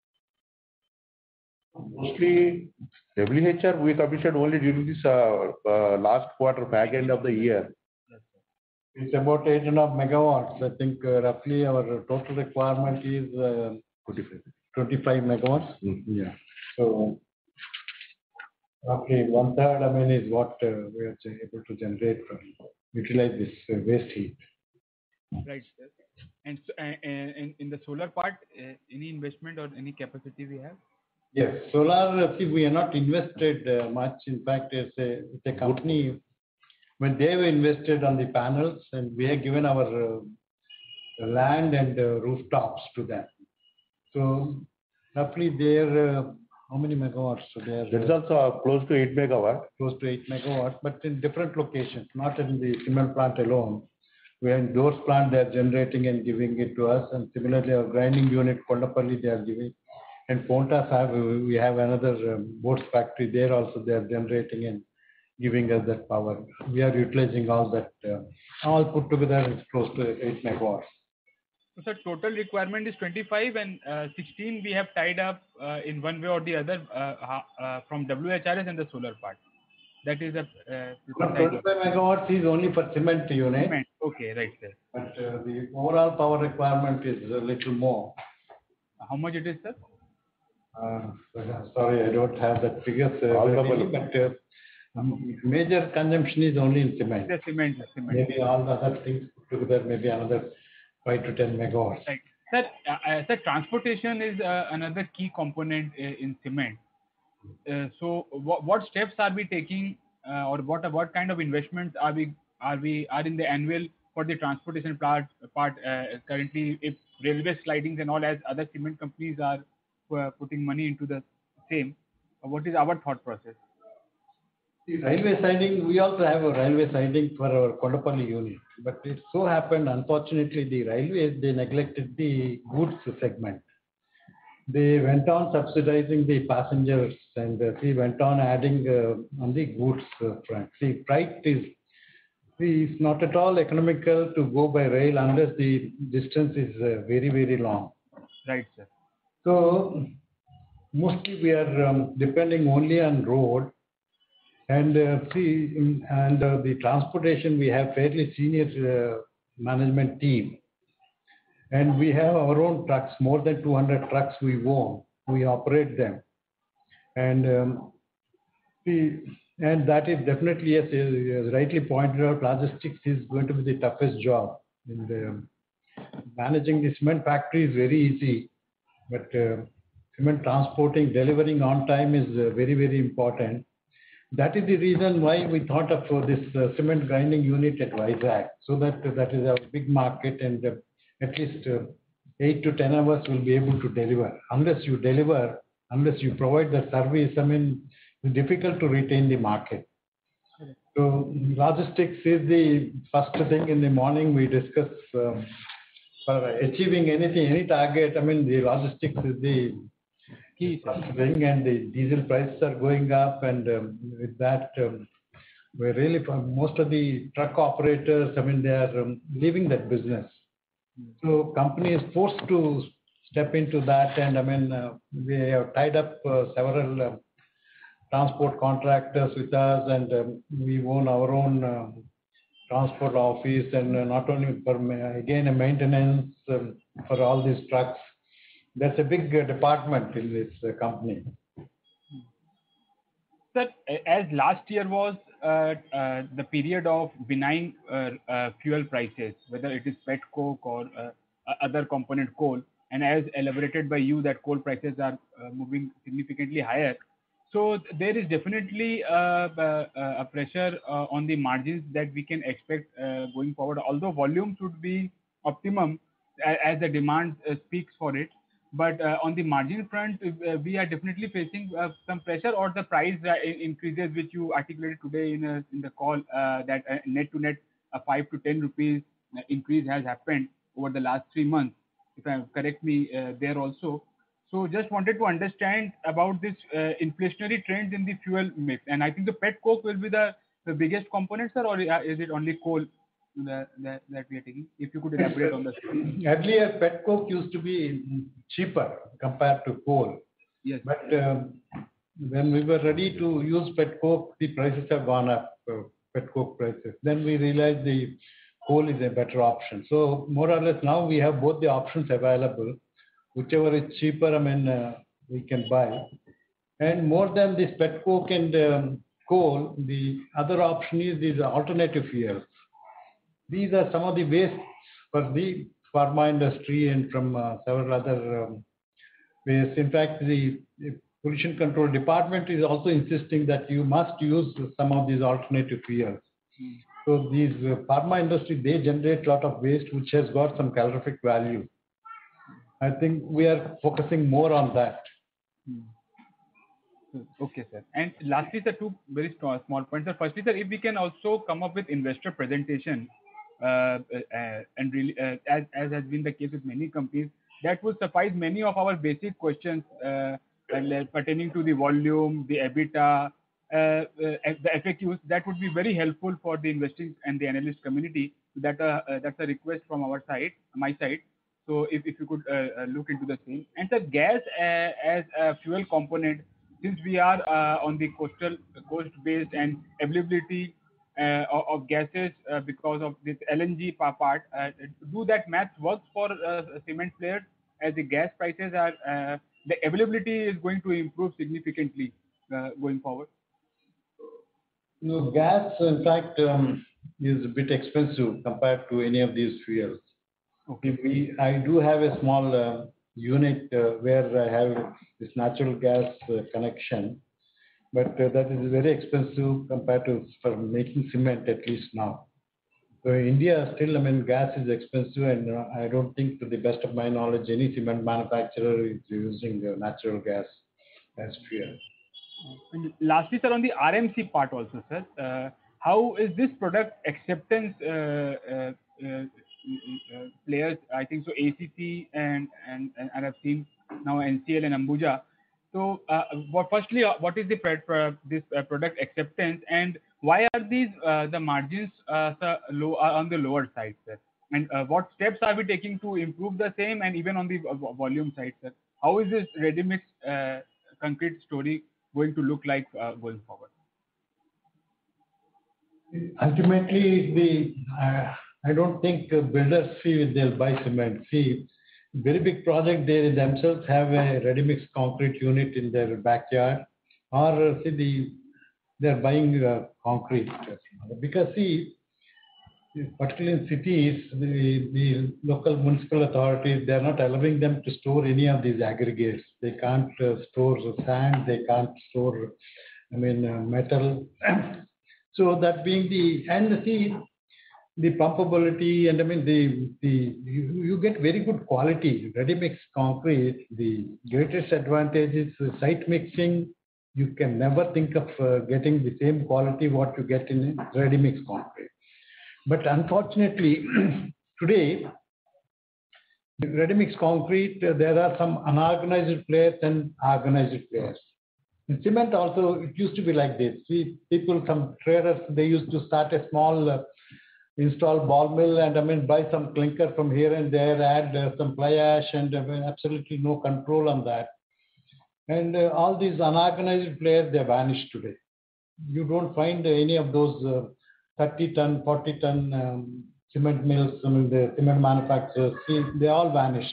Mostly W H R we commissioned only during this uh, uh, last quarter, back end of the year. It's about eight and a half megawatts. I think uh, roughly our total requirement is uh, twenty-five megawatts. Mm-hmm. Yeah. So roughly one third, I mean, is what uh, we are able to generate from utilize this uh, waste heat. Right, sir. And so, uh, in, in the solar part, uh, any investment or any capacity we have? Yes, solar. See, we are not invested uh, much. In fact, as a, it's a company. When they have invested on the panels, and we have given our uh, land and uh, rooftops to them. So roughly they're uh, how many megawatts? So they're That's uh, also close to eight megawatt. Close to eight megawatts, but in different locations, not in the cement plant alone. We are in those plant they are generating and giving it to us, and similarly our grinding unit Kondapalli they are giving, and Pontas have we have another um, boards factory there also they are generating and giving us that power. We are utilizing all that. Uh, all put together, it's close to eight megawatts. So, sir, total requirement is twenty-five, and uh, sixteen we have tied up uh, in one way or the other uh, uh, from W H R S and the solar part. That is a uh, twenty-five megawatts is only for cement unit. Cement. Okay, right, sir. But uh, the overall power requirement is a little more. How much it is, sir? Uh, sorry, I don't have that figures. Uh, really, but uh, um, major consumption is only in cement. The cement, cement. Maybe all the other things put together, maybe another five to ten megawatts. Right. Sir, uh, sir, transportation is uh, another key component uh, in cement. Uh, so, what, what steps are we taking, uh, or what what kind of investments are we are we are in the annual for the transportation part part uh, currently? If railway slidings and all, as other cement companies are uh, putting money into the same, uh, what is our thought process? The railway siding, we also have a railway siding for our Kondapalli unit. But it so happened, unfortunately, the railways, they neglected the goods segment. They went on subsidizing the passengers and uh, they went on adding uh, on the goods uh, front. See, freight is, see, it's not at all economical to go by rail unless the distance is uh, very, very long. Right, sir. So, mostly we are um, depending only on road. And uh, see, and uh, the transportation, we have fairly senior uh, management team. And we have our own trucks, more than two hundred trucks we own. We operate them. And um, see, and that is definitely, yes, as rightly pointed out, logistics is going to be the toughest job. And um, managing the cement factory is very easy, but uh, cement transporting, delivering on time is uh, very, very important. That is the reason why we thought of uh, this uh, cement grinding unit at Vizag, so that uh, that is a big market, and uh, at least uh, eight to ten hours will be able to deliver. Unless you deliver, unless you provide the service, I mean, it's difficult to retain the market. So logistics is the first thing in the morning we discuss. Um, for achieving anything, any target, I mean, the logistics is the key thing, and the diesel prices are going up, and um, with that, um, we're really, most of the truck operators, I mean, they are um, leaving that business. So company is forced to step into that, and I mean, uh, we have tied up uh, several uh, transport contractors with us, and um, we own our own uh, transport office, and uh, not only for ma- again a maintenance um, for all these trucks. That's a big uh, department in this uh, company. Sir, as last year was uh, uh, the period of benign uh, uh, fuel prices, whether it is pet coke or uh, other component coal, and as elaborated by you that coal prices are uh, moving significantly higher. So there is definitely uh, uh, a pressure uh, on the margins that we can expect uh, going forward, although volume should be optimum a- as the demand uh, speaks for it. But uh, on the margin front, uh, we are definitely facing uh, some pressure, or the price uh, i- increases which you articulated today in, a, in the call, uh, that uh, net to net a five to ten rupees uh, increase has happened over the last three months. If I correct me uh, there also. So just wanted to understand about this uh, inflationary trends in the fuel mix. And I think the pet coke will be the, the biggest component, sir, or uh, is it only coal that, that, that we are taking? If you could elaborate on this. Earlier, pet coke used to be cheaper compared to coal. Yes. But um, when we were ready to use pet coke, the prices have gone up, uh, pet coke prices. Then we realized the coal is a better option. So more or less now we have both the options available. Whichever is cheaper, I mean, uh, we can buy. And more than this pet coke and um, coal, the other option is these alternative fuels. These are some of the wastes for the pharma industry and from uh, several other um, wastes. In fact, the, the pollution control department is also insisting that you must use some of these alternative fuels. Mm. So these uh, pharma industry, they generate a lot of waste which has got some calorific value. I think we are focusing more on that. Hmm. Okay, sir. And lastly, sir, two very small, small points. Sir, firstly, sir, if we can also come up with investor presentation, uh, uh, and really, uh, as, as has been the case with many companies, that would suffice many of our basic questions uh, pertaining to the volume, the EBITDA, uh, uh, the F A Qs. That would be very helpful for the investing and the analyst community. That uh, uh, that's a request from our side, my side. So if, if you could uh, look into the same. And the gas uh, as a fuel component, since we are uh, on the coastal coast-based and availability uh, of, of gases uh, because of this L N G part, uh, do that math work for uh, cement players as the gas prices are, uh, the availability is going to improve significantly uh, going forward? No, gas, in fact, um, is a bit expensive compared to any of these fuels. Okay. We, I do have a small uh, unit uh, where I have this natural gas uh, connection, but uh, that is very expensive compared to for making cement, at least now. So India still, I mean, gas is expensive, and uh, I don't think, to the best of my knowledge, any cement manufacturer is using uh, natural gas as fuel. And lastly, sir, on the R M C part also, sir, uh, how is this product acceptance uh, uh, uh, Uh, players? I think so A C C and and and I've seen now N C L and Ambuja. So uh, what firstly uh, what is the pro- this uh, product acceptance, and why are these uh, the margins uh, sir, low uh, on the lower side, sir? And uh, what steps are we taking to improve the same, and even on the uh, volume side, sir? How is this ready mix uh, concrete story going to look like uh, going forward? Ultimately, the uh, I don't think uh, builders see they'll buy cement. See, very big project, they themselves have a ready-mix concrete unit in their backyard, or uh, see the they're buying uh, concrete because see, particularly in cities, the, the local municipal authorities, they're not allowing them to store any of these aggregates. They can't uh, store sand, they can't store, I mean, uh, metal. So that being the, and see, the pumpability, and I mean the the you, you get very good quality ready mix concrete. The greatest advantage is uh, site mixing. You can never think of uh, getting the same quality what you get in ready mix concrete. But unfortunately, today the ready mix concrete, uh, there are some unorganized players and organized players. In cement also, it used to be like this. See, people, some traders, they used to start a small uh, install ball mill and I mean buy some clinker from here and there, add uh, some fly ash, and uh, absolutely no control on that. And uh, all these unorganized players, they vanished today. You don't find any of those uh, thirty ton, forty ton um, cement mills, I mean the cement manufacturers, see, they all vanished.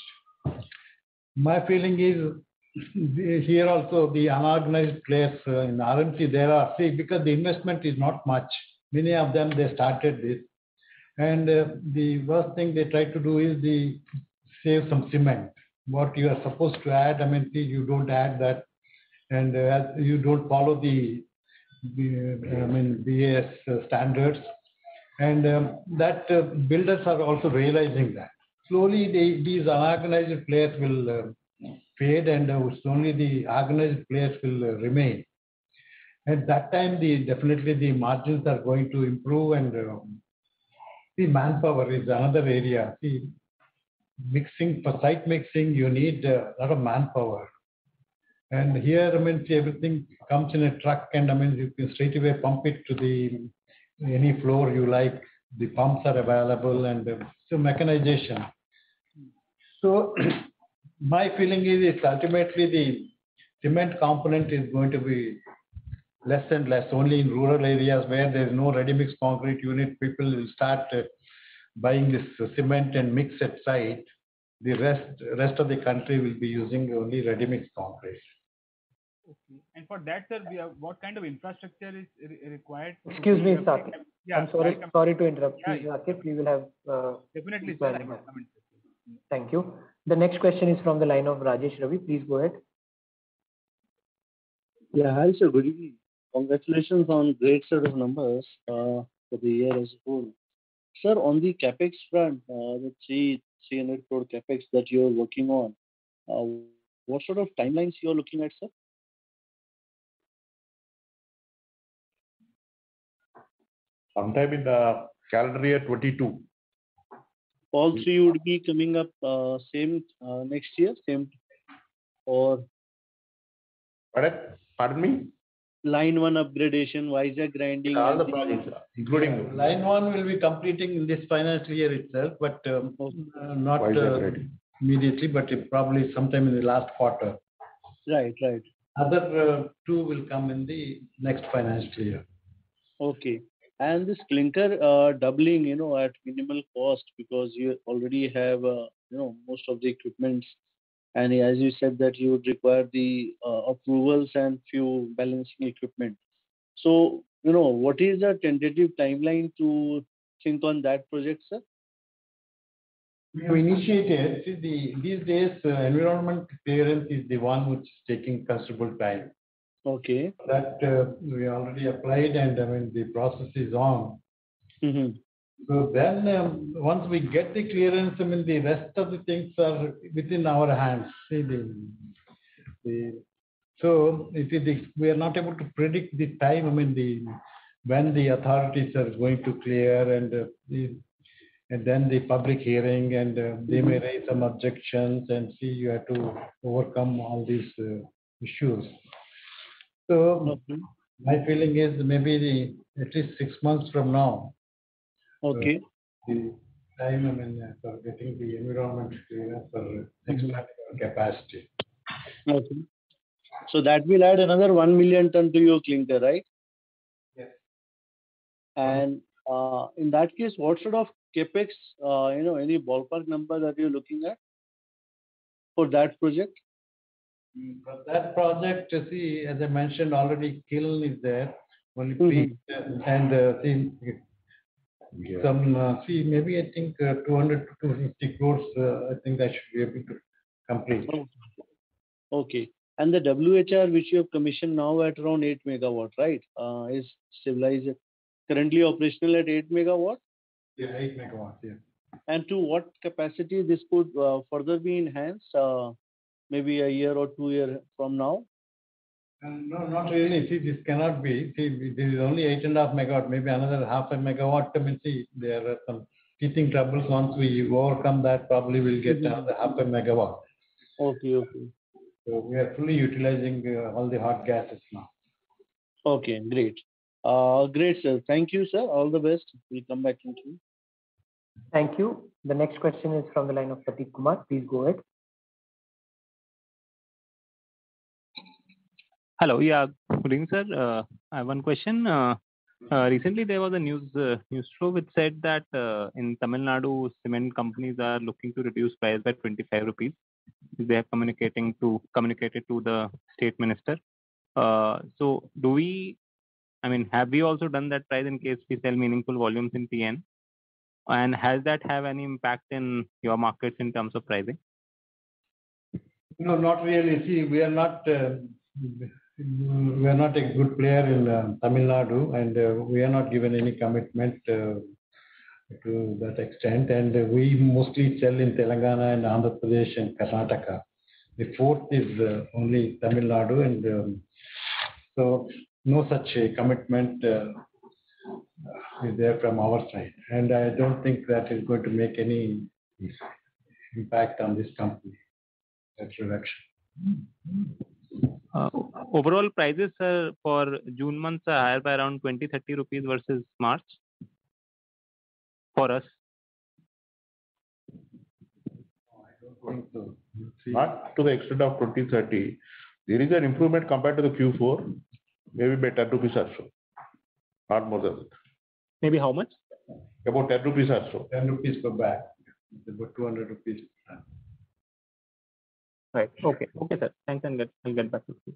My feeling is here also the unorganized players uh, in R M C, there are, see, because the investment is not much. Many of them, they started this. And uh, the worst thing they try to do is the save some cement. What you are supposed to add, I mean, see, you don't add that, and uh, you don't follow the, the I mean, B A S standards, and um, that uh, builders are also realizing that. Slowly, they, these unorganized players will uh, fade, and uh, only the organized players will uh, remain. At that time, the definitely the margins are going to improve, and uh, the manpower is another area. See, mixing, for site mixing, you need a lot of manpower. And here, I mean, see, everything comes in a truck, and I mean, you can straight away pump it to the any floor you like. The pumps are available, and uh, so mechanization. So my feeling is, it's ultimately the cement component is going to be less and less. Only in rural areas where there is no ready-mix concrete unit, people will start uh, buying this uh, cement and mix at site. The rest rest of the country will be using only ready-mix concrete. Okay. And for that, sir, we have, what kind of infrastructure is re- required? Excuse me, Saket. Yeah, I'm sorry, right. sorry to interrupt. Yeah, Please, Saket, we will have. Uh, Definitely, sir. I requirement. will comment. Thank you. The next question is from the line of Rajesh Ravi. Please go ahead. Yeah, hi, sir. Good evening. Congratulations on great set of numbers uh, for the year as a whole. Sir, on the capex front, uh, the three three hundred crore capex that you are working on, uh, what sort of timelines you are looking at, sir? Sometime in the calendar year twenty-two. All three would be coming up uh, same uh, next year, same, or Pardon, pardon me? line one upgradation, Vizag grinding. All the and projects, including Uh, line one will be completing in this financial year itself, but um, uh, not Vizag uh, grinding. immediately, but it probably sometime in the last quarter. Right, right. Other uh, two will come in the next financial year. Okay. And this clinker uh, doubling, you know, at minimal cost, because you already have, uh, you know, most of the equipments. And as you said that you would require the uh, approvals and few balancing equipment. So, you know, what is the tentative timeline to think on that project, sir? We have initiated, see, the, these days, uh, environment clearance is the one which is taking considerable time. Okay. That uh, we already applied, and I mean, the process is on. Mm-hmm. So then, um, once we get the clearance, I mean, the rest of the things are within our hands. See, the, the, so it is the, we are not able to predict the time, I mean, the, when the authorities are going to clear, and uh, the, and then the public hearing, and uh, they may raise some objections, and see, you have to overcome all these uh, issues. So Okay. my feeling is maybe the, at least six months from now. Okay. Uh, the time, I mean, uh, for getting the environment clearance for expanding our capacity. Okay. So that will add another one million ton to your clinker, right? Yes. And uh, in that case, what sort of capex, uh, you know, any ballpark number that you're looking at for that project? For that project, uh, see, as I mentioned already, kiln is there, only Mhm. mm-hmm. and uh, see, Yeah. some, uh, see, maybe I think uh, two hundred to two hundred fifty crores, uh, I think I should be able to complete. Oh, okay. And the W H R which you have commissioned now at around eight megawatt, right? Uh, is stabilized, currently operational at eight megawatt? Yeah, eight megawatts, yeah. And to what capacity this could uh, further be enhanced, uh, maybe a year or two year from now? Um, no, not really. See, this cannot be. See, this is only eight and a half megawatt, maybe another half a megawatt. I mean, see, there are some teething troubles. Once we overcome that, probably we'll get Mhm. another half a megawatt. Okay, okay. So we are fully utilizing uh, all the hot gases now. Okay, great. Uh, great, sir. Thank you, sir. All the best. We'll come back to you. Thank you. The next question is from the line of Prateek Kumar. Please go ahead. Hello. Yeah. Good evening, sir. Uh, I have one question. Uh, uh, recently, there was a news uh, news show which said that uh, in Tamil Nadu, cement companies are looking to reduce price by twenty-five rupees. They are communicating to communicated to the state minister. Uh, so, do we? I mean, have we also done that price in case we sell meaningful volumes in T N? And has that have any impact in your markets in terms of pricing? No, not really. See, we are not uh, we are not a good player in uh, Tamil Nadu, and uh, we are not given any commitment uh, to that extent. And uh, we mostly sell in Telangana and Andhra Pradesh and Karnataka. The fourth is uh, only Tamil Nadu, and um, so no such a commitment uh, is there from our side. And I don't think that is going to make any impact on this company. That reduction. Uh, overall prices uh, for June months are higher by around twenty to thirty rupees versus March for us. So, not to the extent of twenty thirty. There is an improvement compared to the Q four, maybe by ten rupees or so. Not more than that. Maybe how much? About ten rupees or so. ten rupees per bag. About two hundred rupees. Right. Okay. Okay, sir. Thanks, and get, I'll get back to you.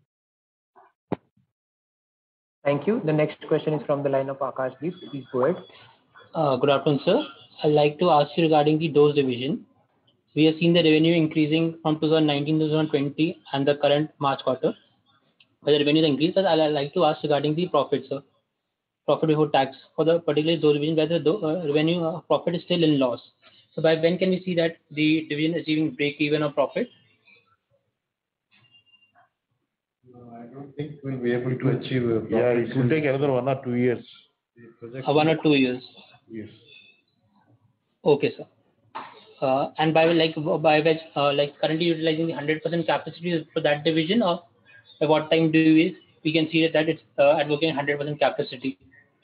Thank you. The next question is from the line of Akash Deep. Please go ahead. Uh, good afternoon, sir. I'd like to ask you regarding the doors division. We have seen the revenue increasing from two thousand nineteen to twenty twenty and the current March quarter. But the revenue increased, but I'd like to ask regarding the profit, sir. Profit before tax for the particular door division, where the do, uh, revenue uh, profit is still in loss. So by when can we see that the division is achieving break even or profit? No, I don't think we'll be able to achieve a profit. Yeah, it will take another one or two years. Uh, one or two years. Yes. Okay, sir. Uh, and by like by which uh, like currently utilizing the one hundred percent capacity for that division, or at what time do we we can see that it's uh, at working one hundred percent capacity?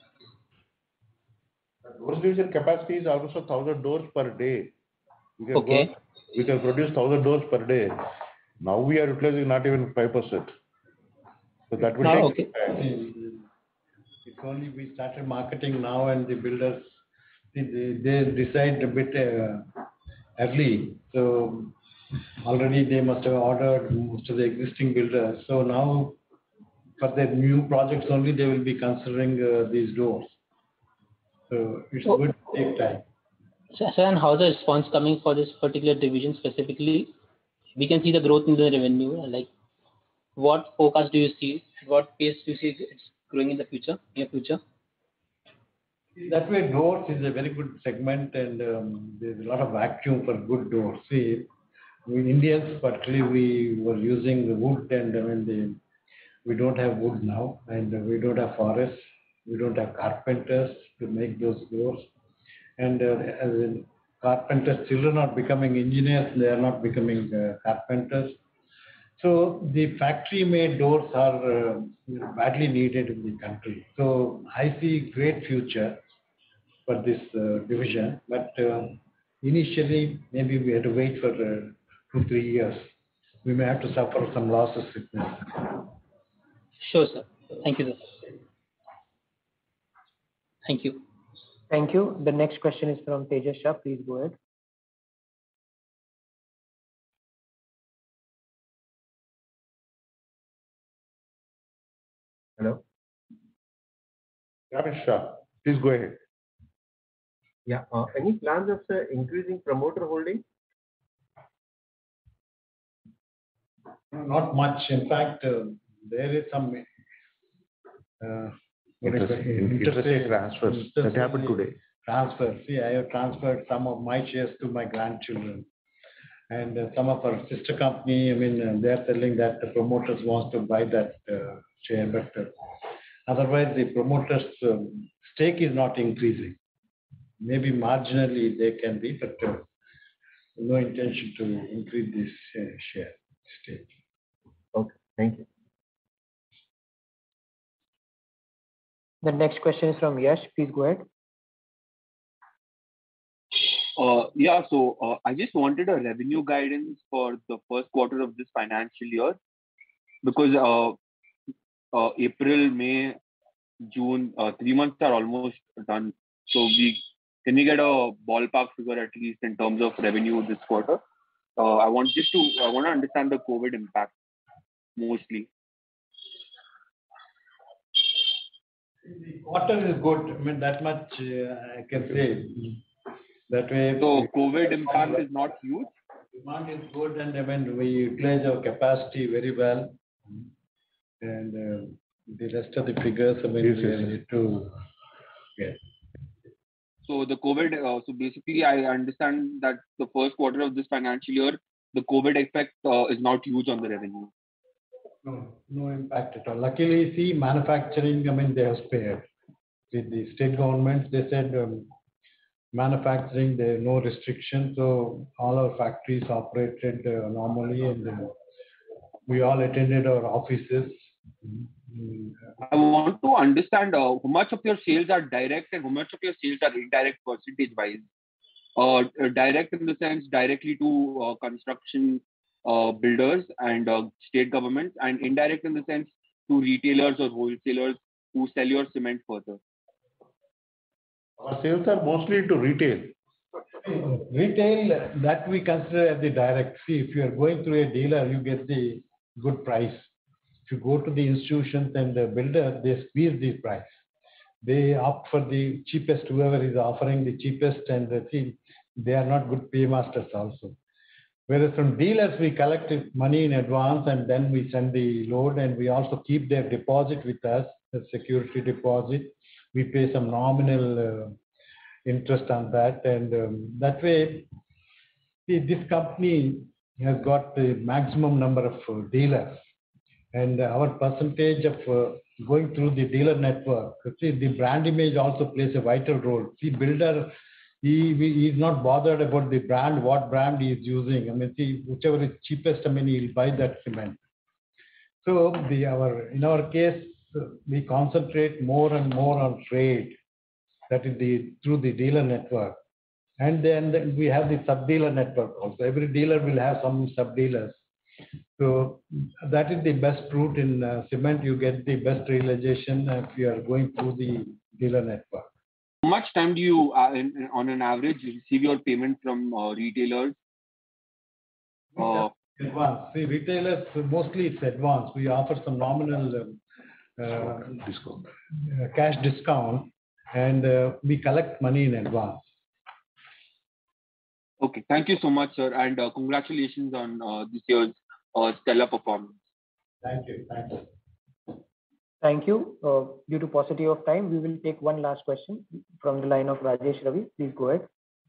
Doors division capacity is almost a thousand doors per day. We can Okay. Go, we can produce thousand doors per day. Now we are utilizing not even five percent. So that will No, take okay. time. It's only we started marketing now, and the builders they, they decide a bit uh, early. So already they must have ordered most of the existing builders. So now for the new projects only they will be considering uh, these doors. So it's Oh. good to take time. So, sir, and how's the response coming for this particular division specifically? We can see the growth in the revenue. Like, what forecast do you see? At what pace do you see it's growing in the future, near future? That way, doors is a very good segment, and um, there's a lot of vacuum for good doors. See, we Indians, particularly, we were using the wood, and I mean, the, we don't have wood now, and we don't have forests, we don't have carpenters to make those doors. And uh, as in carpenters, children are becoming engineers, they are not becoming uh, carpenters. So the factory-made doors are uh, badly needed in the country. So I see great future for this uh, division, but uh, initially maybe we had to wait for uh, two, three years. We may have to suffer some losses with this. Sure, sir. Thank you, sir. Thank you. Thank you. The next question is from Tejas Shah. Please go ahead. Hello. Ramesh Shah, please go ahead. Yeah. Uh, any plans of uh, increasing promoter holding? Not much. In fact, uh, there is some uh, what is Interest, it? interest rate transfers that happened today. transfer. See, I have transferred some of my shares to my grandchildren. And uh, some of our sister company, I mean, uh, they are telling that the promoters wants to buy that uh, share, but uh, otherwise the promoters' um, stake is not increasing. Maybe marginally they can be, but uh, no intention to increase this uh, share stake. Okay, thank you. The next question is from Yash. Please go ahead. Uh, yeah, so uh, I just wanted a revenue guidance for the first quarter of this financial year because uh, uh, April, May, June, uh, three months are almost done. So we can we get a ballpark figure at least in terms of revenue this quarter? Uh, I want just to I want to understand the COVID impact mostly. The quarter is good. I mean, that much uh, I can say. That way. So COVID impact is not huge? Demand is good, and I mean, we utilize our capacity very well. And uh, the rest of the figures, I mean, we need to get. So the COVID, uh, so basically I understand that the first quarter of this financial year, the COVID effect uh, is not huge on the revenue. No, no impact at all. Luckily, see, manufacturing, I mean, they have spared. With the state government, they said um, manufacturing, there are no restrictions. So all our factories operated uh, normally, and uh, we all attended our offices. I want to understand uh, how much of your sales are direct and how much of your sales are indirect percentage wise. Uh, direct in the sense directly to uh, construction uh, builders and uh, state governments, and indirect in the sense to retailers or wholesalers who sell your cement further. Our sales are mostly to retail. Retail, that we consider as the direct. See, if you are going through a dealer, you get the good price. If you go to the institutions and the builder, they squeeze the price. They opt for the cheapest, whoever is offering the cheapest, and the see, they are not good paymasters also. Whereas from dealers, we collect money in advance and then we send the load, and we also keep their deposit with us, the security deposit. We pay some nominal uh, interest on that, and um, that way, see, this company has got the maximum number of uh, dealers, and our percentage of uh, going through the dealer network. See, the brand image also plays a vital role. See, builder, he, he is not bothered about the brand, what brand he is using. I mean, see, whichever is cheapest, I mean, he'll buy that cement. So, the our in our case, we concentrate more and more on trade. That is the through the dealer network, and then we have the sub dealer network also. Every dealer will have some sub dealers. So that is the best route in uh, cement. You get the best realization if you are going through the dealer network. How much time do you, uh, in, on an average, receive your payment from uh, retailers? Uh, advance. See, retailers, mostly it's advance. We offer some nominal uh, discount, uh, cash discount, and uh, we collect money in advance. Okay, thank you so much, sir, and uh, congratulations on uh, this year's uh, stellar performance. Thank you. Thank you. Thank you. Uh, due to paucity of time, we will take one last question from the line of Rajesh Ravi. Please go ahead.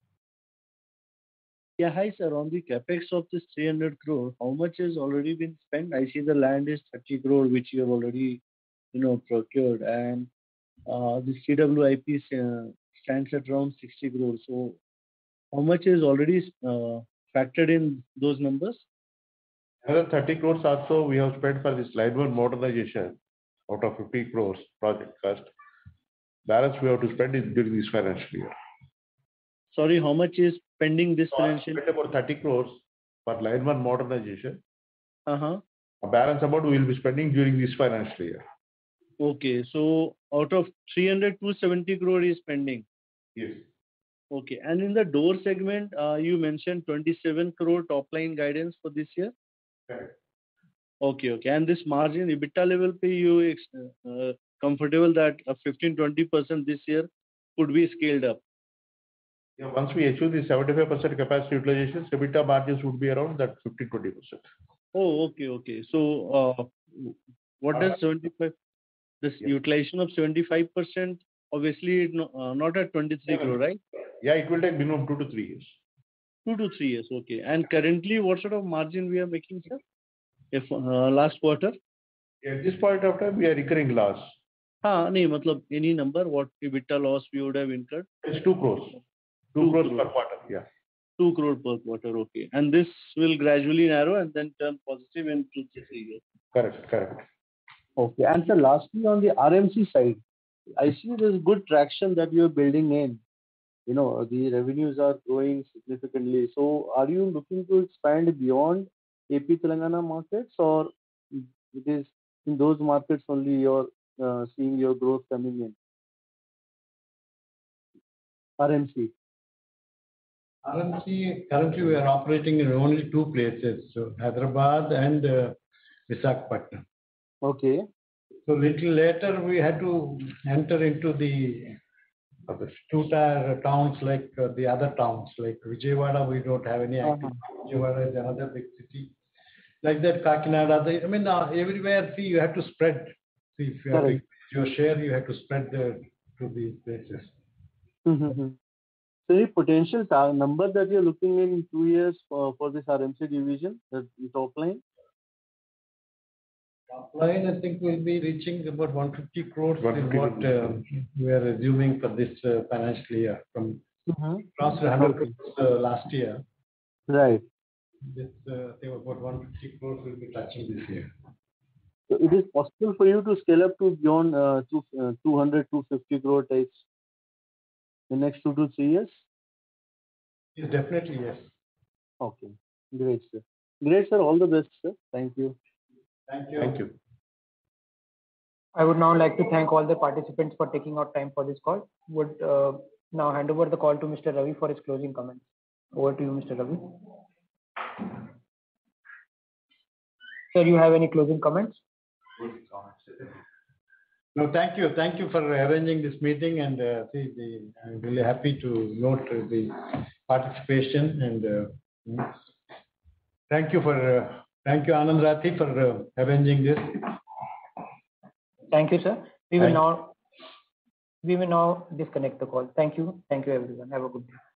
Yeah, hi, sir. On the capex of this three hundred crore, how much has already been spent? I see the land is thirty crore, which you have already, you know, procured, and uh, the C W I P uh, stands at around sixty crore. So, how much is already uh, factored in those numbers? Another thirty crores also we have spent for this line one modernization out of fifty crores project cost. Balance we have to spend is during this financial year. Sorry, how much is pending this so financial year? About thirty crores for line one modernization. Uh-huh. A balance amount we will be spending during this financial year. Okay, so out of three hundred, two hundred seventy crore is pending. Yes. Okay, and in the door segment, uh, you mentioned twenty-seven crore top line guidance for this year. Correct. Okay, okay, and this margin EBITDA level, pay you uh, comfortable that a fifteen, twenty percent this year could be scaled up. Yeah, once we achieve the seventy-five percent capacity utilization, EBITDA margins would be around that fifteen, twenty percent. Oh, okay, okay. So, uh, what does seventy-five? This yeah. utilization of seventy-five percent obviously no, uh, not at twenty-three crore, right? Yeah, it will take minimum two to three years. Two to three years, okay. And currently, what sort of margin we are making, sir? If uh, last quarter? At this point of time, we are incurring loss. Ah, no, matlab, any number, what EBITDA loss we would have incurred? It's two crores. Two, two crores crore. per quarter, yeah. Two crore per quarter, okay. And this will gradually narrow and then turn positive in two to three years. Correct, correct. Okay. And sir, lastly, on the R M C side, I see there's good traction that you're building in. You know, the revenues are growing significantly. So are you looking to expand beyond A P Telangana markets, or it is in those markets only you're uh, seeing your growth coming in? R M C. R M C, currently we are operating in only two places, so Hyderabad and uh, Visakhapatnam. Okay. So little later we had to enter into the other two-tier towns like uh, the other towns, like Vijayawada, we don't have any activity. Uh-huh. Vijayawada is another big city. Like that, Kakinada, they, I mean, uh, everywhere, see, you have to spread. See, if you have to, your share, you have to spread the, to these places. Mm-hmm. So any potential tar- number that you're looking in two years for, for this R M C division, the top line? Top line, I think we'll be reaching about one hundred fifty crores is what uh, we are assuming for this uh, financial year. From mm-hmm. crossed one hundred crores uh, last year. Right. This, uh, I think about one hundred fifty crores will be touching this year. So it is possible for you to scale up to beyond uh, two, uh, two hundred, two hundred fifty crore types in the next two to three years? Yes, definitely, yes. Okay, great, sir. Great, sir. All the best, sir. Thank you. Thank you. Thank you. I would now like to thank all the participants for taking out time for this call. Would uh, now hand over the call to Mister Ravi for his closing comments. Over to you, Mister Ravi. Sir, you have any closing comments? No, thank you. Thank you for arranging this meeting, and uh, see, the, I'm really happy to note uh, the participation, and uh, thank you for uh, thank you, Anand Rathi, for uh, arranging this. Thank you, sir. We will thank now we will now disconnect the call. Thank you. Thank you, everyone. Have a good day.